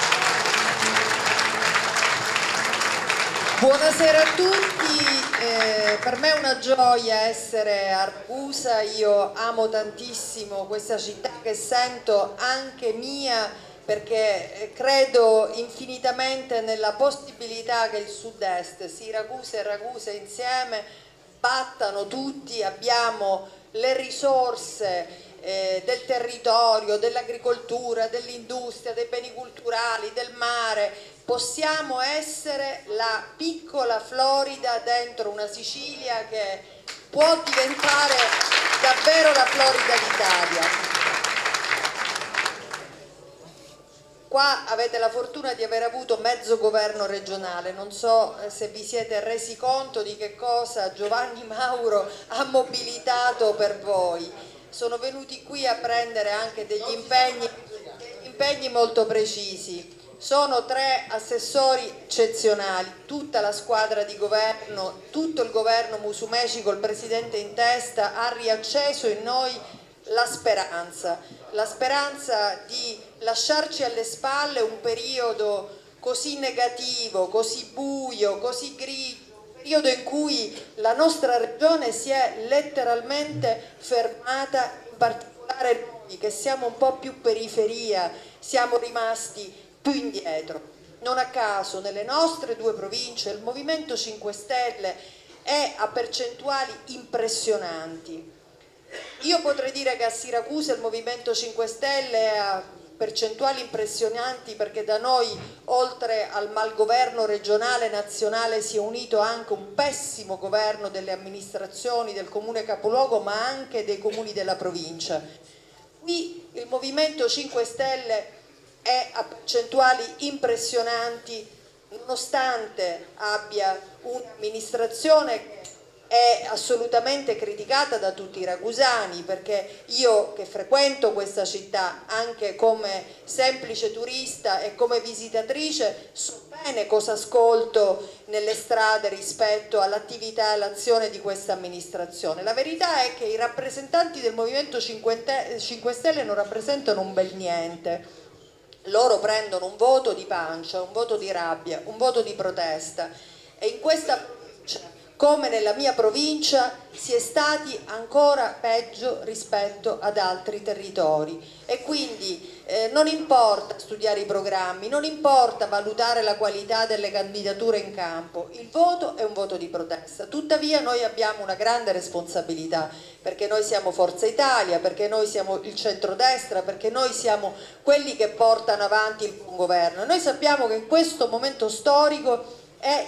Buonasera a tutti, per me è una gioia essere a Ragusa. Io amo tantissimo questa città che sento anche mia, perché credo infinitamente nella possibilità che il sud-est, Siracusa e Ragusa insieme, battano tutti. Abbiamo le risorse del territorio, dell'agricoltura, dell'industria, dei beni culturali, del mare. Possiamo essere la piccola Florida dentro una Sicilia che può diventare davvero la Florida d'Italia. Qua avete la fortuna di aver avuto mezzo governo regionale, non so se vi siete resi conto di che cosa Giovanni Mauro ha mobilitato per voi. Sono venuti qui a prendere anche degli impegni molto precisi. Sono 3 assessori eccezionali, tutta la squadra di governo, tutto il governo Musumeci col presidente in testa ha riacceso in noi la speranza di lasciarci alle spalle un periodo così negativo, così buio, così grigio, un periodo in cui la nostra regione si è letteralmente fermata, in particolare noi che siamo un po' più periferia, siamo rimasti più indietro. Non a caso nelle nostre 2 province il Movimento 5 Stelle è a percentuali impressionanti. Io potrei dire che a Siracusa il Movimento 5 Stelle ha percentuali impressionanti perché da noi, oltre al malgoverno regionale e nazionale, si è unito anche un pessimo governo delle amministrazioni del comune capoluogo, ma anche dei comuni della provincia. Qui il Movimento 5 Stelle è a percentuali impressionanti nonostante abbia un'amministrazione che è assolutamente criticata da tutti i ragusani, perché io che frequento questa città anche come semplice turista e come visitatrice so bene cosa ascolto nelle strade rispetto all'attività e all'azione di questa amministrazione. La verità è che i rappresentanti del Movimento 5 Stelle non rappresentano un bel niente. Loro prendono un voto di pancia, un voto di rabbia, un voto di protesta, e in questa provincia, come nella mia provincia, si è stati ancora peggio rispetto ad altri territori, e quindi non importa studiare i programmi, non importa valutare la qualità delle candidature in campo, il voto è un voto di protesta. Tuttavia noi abbiamo una grande responsabilità, perché noi siamo Forza Italia, perché noi siamo il centrodestra, perché noi siamo quelli che portano avanti il buon governo. Noi sappiamo che in questo momento storico è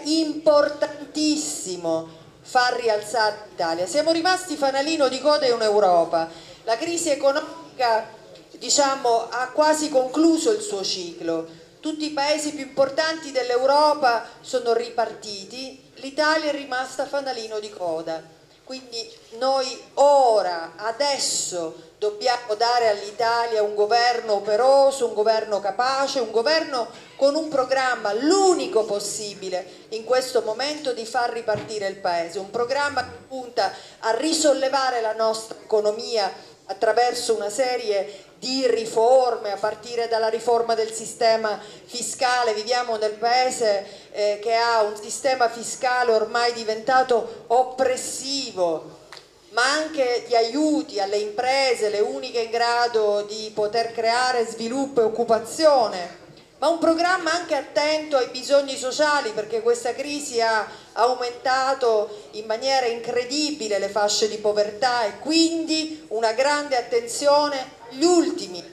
importantissimo far rialzare l'Italia. Siamo rimasti fanalino di coda in Europa. La crisi economica, diciamo, ha quasi concluso il suo ciclo. Tutti i paesi più importanti dell'Europa sono ripartiti, l'Italia è rimasta fanalino di coda. Quindi noi ora, adesso, dobbiamo dare all'Italia un governo operoso, un governo capace, un governo con un programma, l'unico possibile in questo momento, di far ripartire il Paese, un programma che punta a risollevare la nostra economia attraverso una serie di riforme, a partire dalla riforma del sistema fiscale. Viviamo nel Paese che ha un sistema fiscale ormai diventato oppressivo, ma anche di aiuti alle imprese, le uniche in grado di poter creare sviluppo e occupazione, ma un programma anche attento ai bisogni sociali, perché questa crisi ha aumentato in maniera incredibile le fasce di povertà, e quindi una grande attenzione agli ultimi.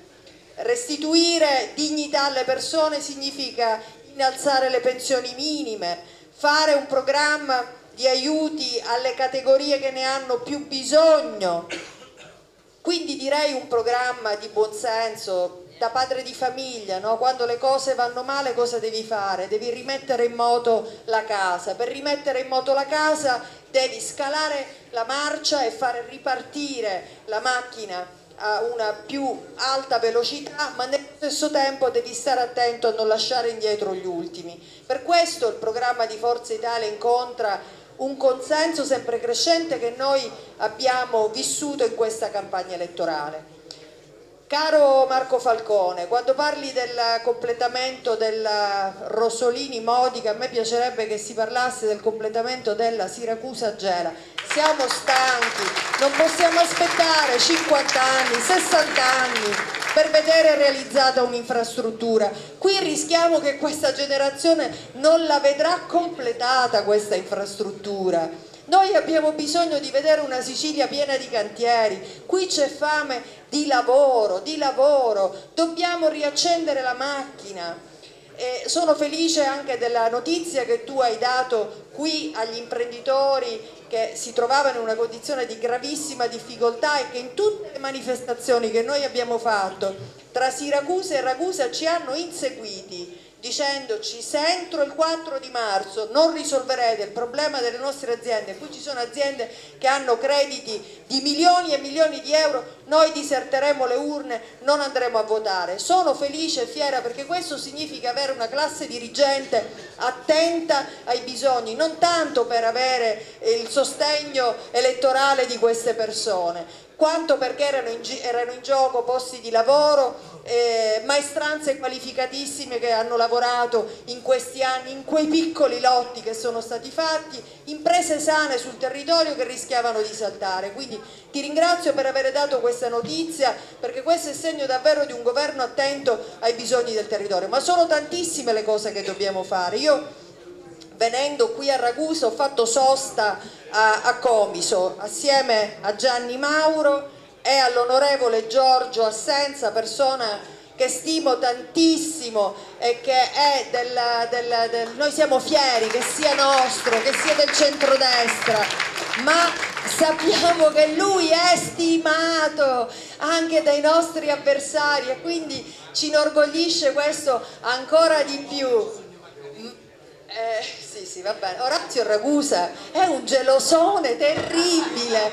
Restituire dignità alle persone significa innalzare le pensioni minime, fare un programma di aiuti alle categorie che ne hanno più bisogno, quindi direi un programma di buonsenso da padre di famiglia, no? Quando le cose vanno male cosa devi fare? Devi rimettere in moto la casa. Per rimettere in moto la casa devi scalare la marcia e fare ripartire la macchina a una più alta velocità, ma nello stesso tempo devi stare attento a non lasciare indietro gli ultimi. Per questo il programma di Forza Italia incontra un consenso sempre crescente che noi abbiamo vissuto in questa campagna elettorale. Caro Marco Falcone, quando parli del completamento della Rosolini-Modica, a me piacerebbe che si parlasse del completamento della Siracusa-Gela. Siamo stanchi, non possiamo aspettare 50 anni, 60 anni per vedere realizzata un'infrastruttura. Qui rischiamo che questa generazione non la vedrà completata questa infrastruttura. Noi abbiamo bisogno di vedere una Sicilia piena di cantieri, qui c'è fame di lavoro, dobbiamo riaccendere la macchina. Sono felice anche della notizia che tu hai dato qui agli imprenditori che si trovavano in una condizione di gravissima difficoltà e che in tutte le manifestazioni che noi abbiamo fatto tra Siracusa e Ragusa ci hanno inseguiti dicendoci: se entro il 4 di marzo non risolverete il problema delle nostre aziende, qui ci sono aziende che hanno crediti di milioni e milioni di euro, noi diserteremo le urne, non andremo a votare. Sono felice e fiera perché questo significa avere una classe dirigente attenta ai bisogni, non tanto per avere il sostegno elettorale di queste persone, quanto perché erano in gioco posti di lavoro, maestranze qualificatissime che hanno lavorato in questi anni in quei piccoli lotti che sono stati fatti, imprese sane sul territorio che rischiavano di saltare. Quindi ti ringrazio per aver dato questa notizia, perché questo è segno davvero di un governo attento ai bisogni del territorio, ma sono tantissime le cose che dobbiamo fare. Io, venendo qui a Ragusa, ho fatto sosta a Comiso assieme a Gianni Mauro e all'onorevole Giorgio Assenza, persona che stimo tantissimo e che è noi siamo fieri che sia nostro, che sia del centrodestra, ma sappiamo che lui è stimato anche dai nostri avversari e quindi ci inorgoglisce questo ancora di più. Sì, va bene. Orazio Ragusa è un gelosone terribile,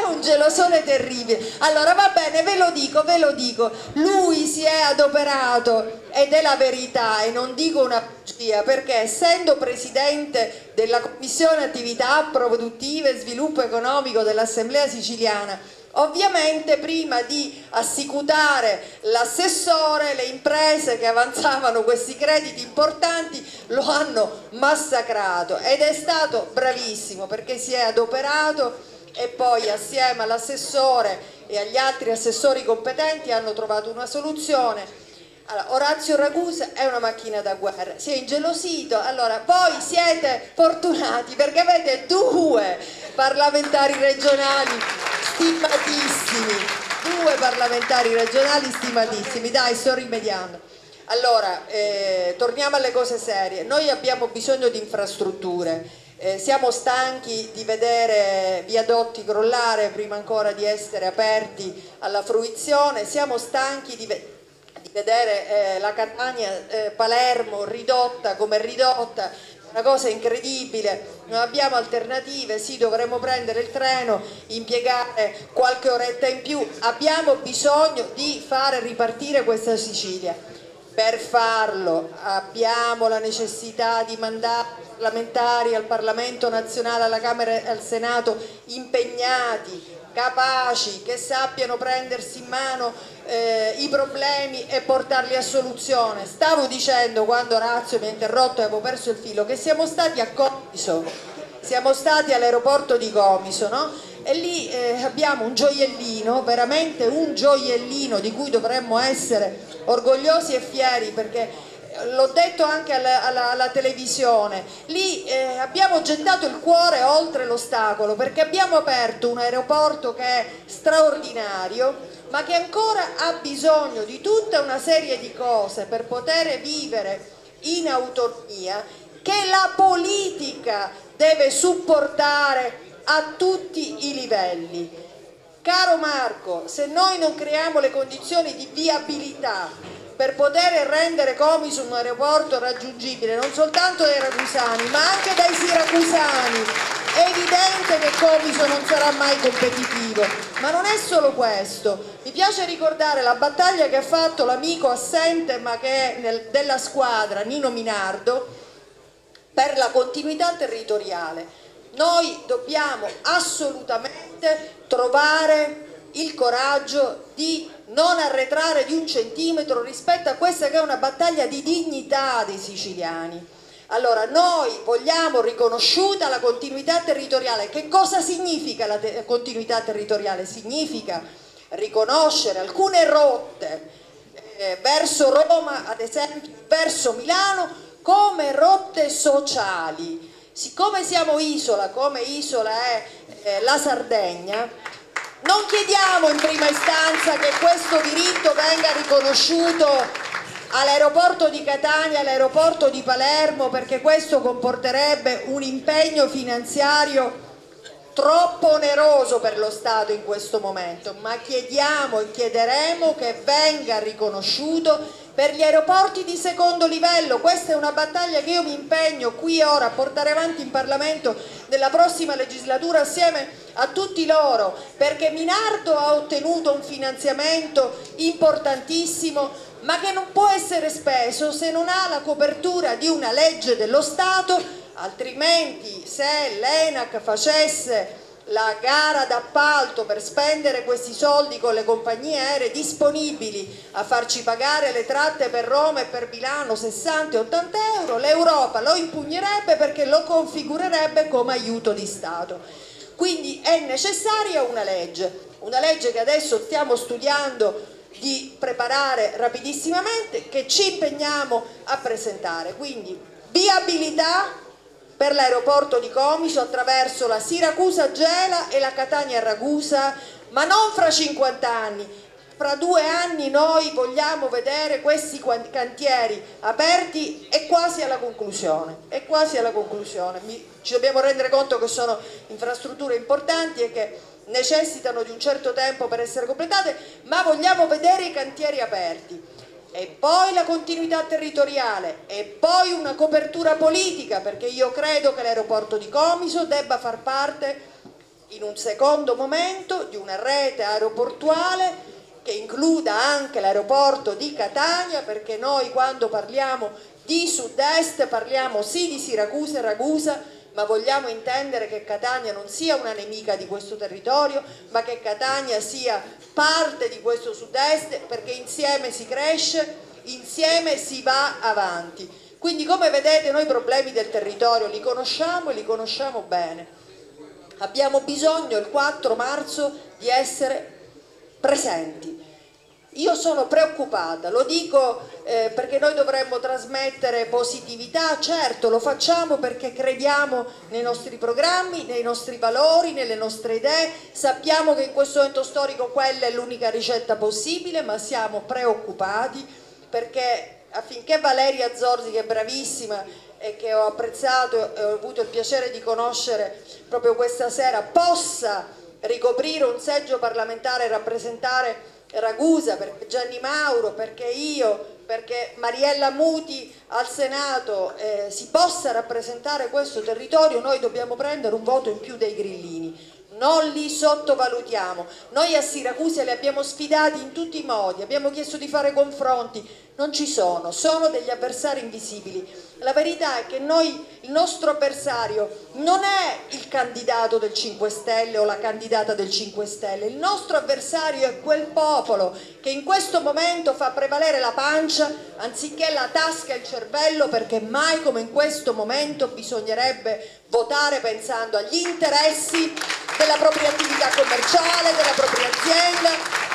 Allora va bene, ve lo dico, lui si è adoperato ed è la verità e non dico una bugia, perché essendo presidente della Commissione Attività Produttive e Sviluppo Economico dell'Assemblea Siciliana, ovviamente prima di assicurare l'assessore, le imprese che avanzavano questi crediti importanti lo hanno massacrato ed è stato bravissimo perché si è adoperato e poi assieme all'assessore e agli altri assessori competenti hanno trovato una soluzione. Allora, Orazio Ragusa è una macchina da guerra, si è ingelosito, allora voi siete fortunati perché avete 2 parlamentari regionali stimatissimi, dai, sto rimediando. Allora, torniamo alle cose serie, noi abbiamo bisogno di infrastrutture, siamo stanchi di vedere viadotti crollare prima ancora di essere aperti alla fruizione, siamo stanchi di vedere la Catania-Palermo ridotta come ridotta, una cosa incredibile, non abbiamo alternative, sì, dovremmo prendere il treno, impiegare qualche oretta in più, abbiamo bisogno di fare ripartire questa Sicilia. Per farlo abbiamo la necessità di mandare parlamentari al Parlamento nazionale, alla Camera e al Senato impegnati, capaci, che sappiano prendersi in mano i problemi e portarli a soluzione. Stavo dicendo, quando Orazio mi ha interrotto e avevo perso il filo, che siamo stati a Comiso, siamo stati all'aeroporto di Comiso, no? E lì abbiamo un gioiellino, veramente un gioiellino di cui dovremmo essere orgogliosi e fieri, perché l'ho detto anche alla televisione, lì abbiamo gettato il cuore oltre l'ostacolo perché abbiamo aperto un aeroporto che è straordinario ma che ancora ha bisogno di tutta una serie di cose per poter vivere in autonomia, che la politica deve supportare a tutti i livelli. Caro Marco, se noi non creiamo le condizioni di viabilità per poter rendere Comiso un aeroporto raggiungibile non soltanto dai ragusani ma anche dai siracusani, è evidente che Comiso non sarà mai competitivo. Ma non è solo questo, mi piace ricordare la battaglia che ha fatto l'amico assente ma che è della squadra, Nino Minardo, per la continuità territoriale. Noi dobbiamo assolutamente trovare il coraggio di non arretrare di un centimetro rispetto a questa che è una battaglia di dignità dei siciliani. Allora, noi vogliamo riconosciuta la continuità territoriale. Che cosa significa la continuità territoriale? Significa riconoscere alcune rotte verso Roma, ad esempio, verso Milano, come rotte sociali. Siccome siamo isola, come isola è la Sardegna, non chiediamo in prima istanza che questo diritto venga riconosciuto all'aeroporto di Catania, all'aeroporto di Palermo, perché questo comporterebbe un impegno finanziario troppo oneroso per lo Stato in questo momento, ma chiediamo e chiederemo che venga riconosciuto per gli aeroporti di secondo livello. Questa è una battaglia che io mi impegno qui e ora a portare avanti in Parlamento nella prossima legislatura assieme a tutti loro, perché Minardo ha ottenuto un finanziamento importantissimo, ma che non può essere speso se non ha la copertura di una legge dello Stato. Altrimenti, se l'ENAC facesse la gara d'appalto per spendere questi soldi con le compagnie aeree disponibili a farci pagare le tratte per Roma e per Milano 60 e 80 euro, l'Europa lo impugnerebbe perché lo configurerebbe come aiuto di Stato. Quindi è necessaria una legge che adesso stiamo studiando di preparare rapidissimamente, che ci impegniamo a presentare. Quindi viabilità per l'aeroporto di Comiso attraverso la Siracusa-Gela e la Catania-Ragusa, ma non fra 50 anni. Fra 2 anni noi vogliamo vedere questi cantieri aperti e quasi alla conclusione. Ci dobbiamo rendere conto che sono infrastrutture importanti e che necessitano di un certo tempo per essere completate, ma vogliamo vedere i cantieri aperti. E poi la continuità territoriale e poi una copertura politica, perché io credo che l'aeroporto di Comiso debba far parte in un secondo momento di una rete aeroportuale che includa anche l'aeroporto di Catania, perché noi quando parliamo di sud-est parliamo sì di Siracusa e Ragusa, ma vogliamo intendere che Catania non sia una nemica di questo territorio, ma che Catania sia parte di questo sud-est, perché insieme si cresce, insieme si va avanti. Quindi, come vedete, noi i problemi del territorio li conosciamo e li conosciamo bene. Abbiamo bisogno il 4 marzo di essere presenti. Io sono preoccupata, lo dico perché noi dovremmo trasmettere positività, certo lo facciamo perché crediamo nei nostri programmi, nei nostri valori, nelle nostre idee, sappiamo che in questo momento storico quella è l'unica ricetta possibile, ma siamo preoccupati perché affinché Valeria Zorzi, che è bravissima e che ho apprezzato e ho avuto il piacere di conoscere proprio questa sera, possa ricoprire un seggio parlamentare e rappresentare Ragusa, perché Gianni Mauro, perché io, perché Mariella Muti al Senato si possa rappresentare questo territorio, noi dobbiamo prendere un voto in più dei grillini. Non li sottovalutiamo. Noi a Siracusa li abbiamo sfidati in tutti i modi, abbiamo chiesto di fare confronti, non ci sono degli avversari invisibili. La verità è che il nostro avversario non è il candidato del 5 Stelle o la candidata del 5 Stelle, il nostro avversario è quel popolo che in questo momento fa prevalere la pancia anziché la tasca e il cervello, perché mai come in questo momento bisognerebbe votare pensando agli interessi della propria attività commerciale, della propria azienda,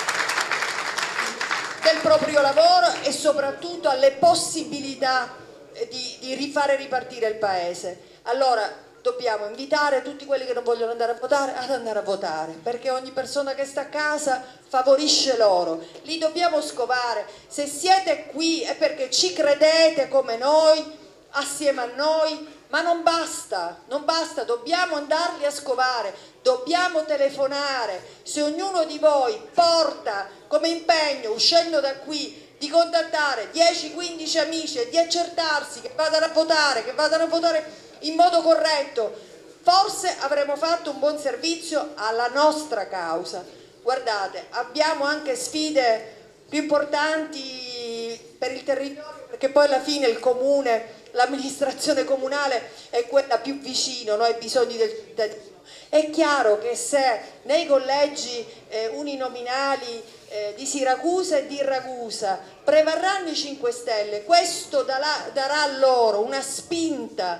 del proprio lavoro e soprattutto alle possibilità di rifare ripartire il paese. Allora dobbiamo invitare tutti quelli che non vogliono andare a votare ad andare a votare, perché ogni persona che sta a casa favorisce loro, li dobbiamo scovare. Se siete qui è perché ci credete come noi, assieme a noi, ma non basta, dobbiamo andarli a scovare, dobbiamo telefonare. Se ognuno di voi porta come impegno, uscendo da qui, di contattare 10-15 amici e di accertarsi che vadano a votare in modo corretto, forse avremo fatto un buon servizio alla nostra causa. Guardate, abbiamo anche sfide più importanti per il territorio, perché poi alla fine il comune, l'amministrazione comunale è quella più vicino, no, ai bisogni del cittadino. È chiaro che se nei collegi uninominali di Siracusa e di Ragusa prevarranno i 5 Stelle, questo darà loro una spinta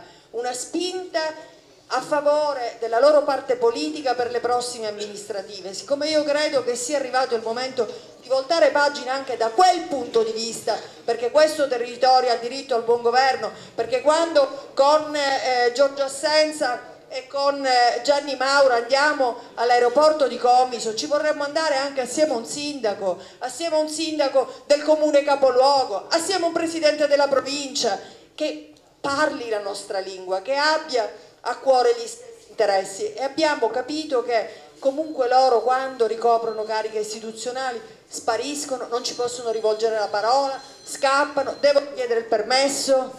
a favore della loro parte politica per le prossime amministrative. Siccome io credo che sia arrivato il momento di voltare pagina anche da quel punto di vista, perché questo territorio ha diritto al buon governo, perché quando con Giorgio Assenza e con Gianni Mauro andiamo all'aeroporto di Comiso ci vorremmo andare anche assieme a un sindaco del comune capoluogo, assieme a un presidente della provincia che parli la nostra lingua, che abbia a cuore gli stessi interessi, e abbiamo capito che comunque loro quando ricoprono cariche istituzionali spariscono, non ci possono rivolgere la parola, scappano, devono chiedere il permesso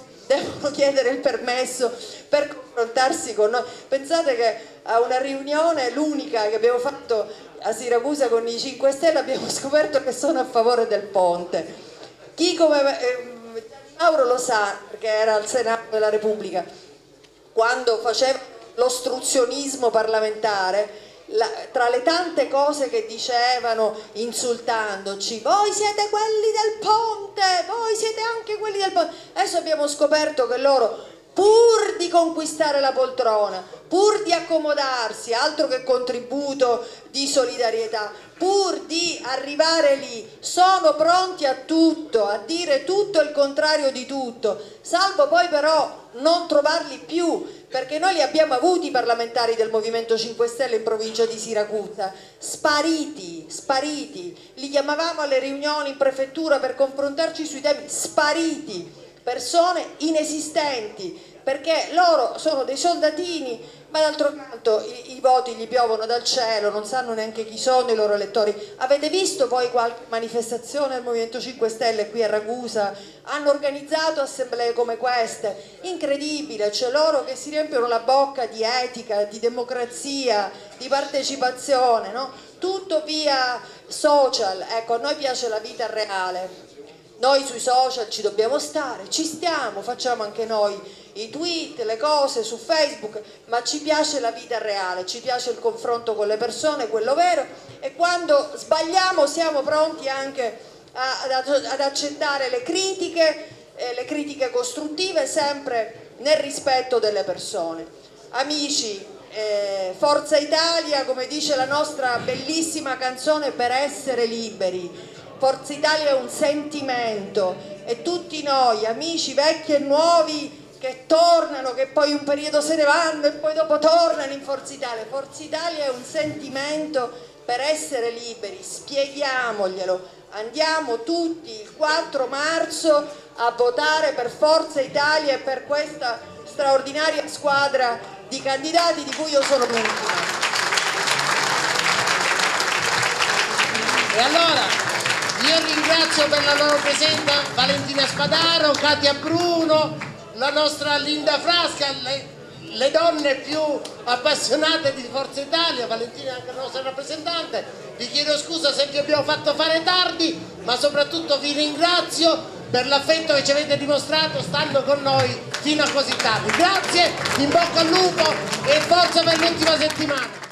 per confrontarsi con noi. Pensate che a una riunione, l'unica che abbiamo fatto a Siracusa con i 5 Stelle, abbiamo scoperto che sono a favore del ponte. Chi come Mauro lo sa, perché era al Senato della Repubblica, quando faceva l'ostruzionismo parlamentare, tra le tante cose che dicevano insultandoci: voi siete quelli del ponte, voi siete anche quelli del ponte. Adesso abbiamo scoperto che loro, pur di conquistare la poltrona, pur di accomodarsi, altro che contributo di solidarietà, pur di arrivare lì, sono pronti a tutto, a dire tutto e il contrario di tutto, salvo poi però non trovarli più, perché noi li abbiamo avuti i parlamentari del Movimento 5 Stelle in provincia di Siracusa, spariti, li chiamavamo alle riunioni in prefettura per confrontarci sui temi, spariti, persone inesistenti, perché loro sono dei soldatini, ma d'altro canto i voti gli piovono dal cielo, non sanno neanche chi sono i loro elettori. Avete visto poi qualche manifestazione del Movimento 5 Stelle qui a Ragusa? Hanno organizzato assemblee come queste, incredibile, c'è loro che si riempiono la bocca di etica, di democrazia, di partecipazione, no? Tutto via social. Ecco, a noi piace la vita reale. Noi sui social ci dobbiamo stare, ci stiamo, facciamo anche noi i tweet, le cose su Facebook, ma ci piace la vita reale, ci piace il confronto con le persone, quello vero, e quando sbagliamo siamo pronti anche ad accettare le critiche costruttive, sempre nel rispetto delle persone. Amici, Forza Italia, come dice la nostra bellissima canzone Per essere liberi, Forza Italia è un sentimento, e tutti noi, amici vecchi e nuovi che tornano, che poi un periodo se ne vanno e poi dopo tornano in Forza Italia. Forza Italia è un sentimento per essere liberi, spieghiamoglielo, andiamo tutti il 4 marzo a votare per Forza Italia e per questa straordinaria squadra di candidati di cui io sono l'ultima. E allora io ringrazio per la loro presenza Valentina Spadaro, Katia Bruno, la nostra Linda Frasca, le donne più appassionate di Forza Italia, Valentina è anche la nostra rappresentante. Vi chiedo scusa se vi abbiamo fatto fare tardi, ma soprattutto vi ringrazio per l'affetto che ci avete dimostrato stando con noi fino a così tardi. Grazie, in bocca al lupo e forza per l'ultima settimana.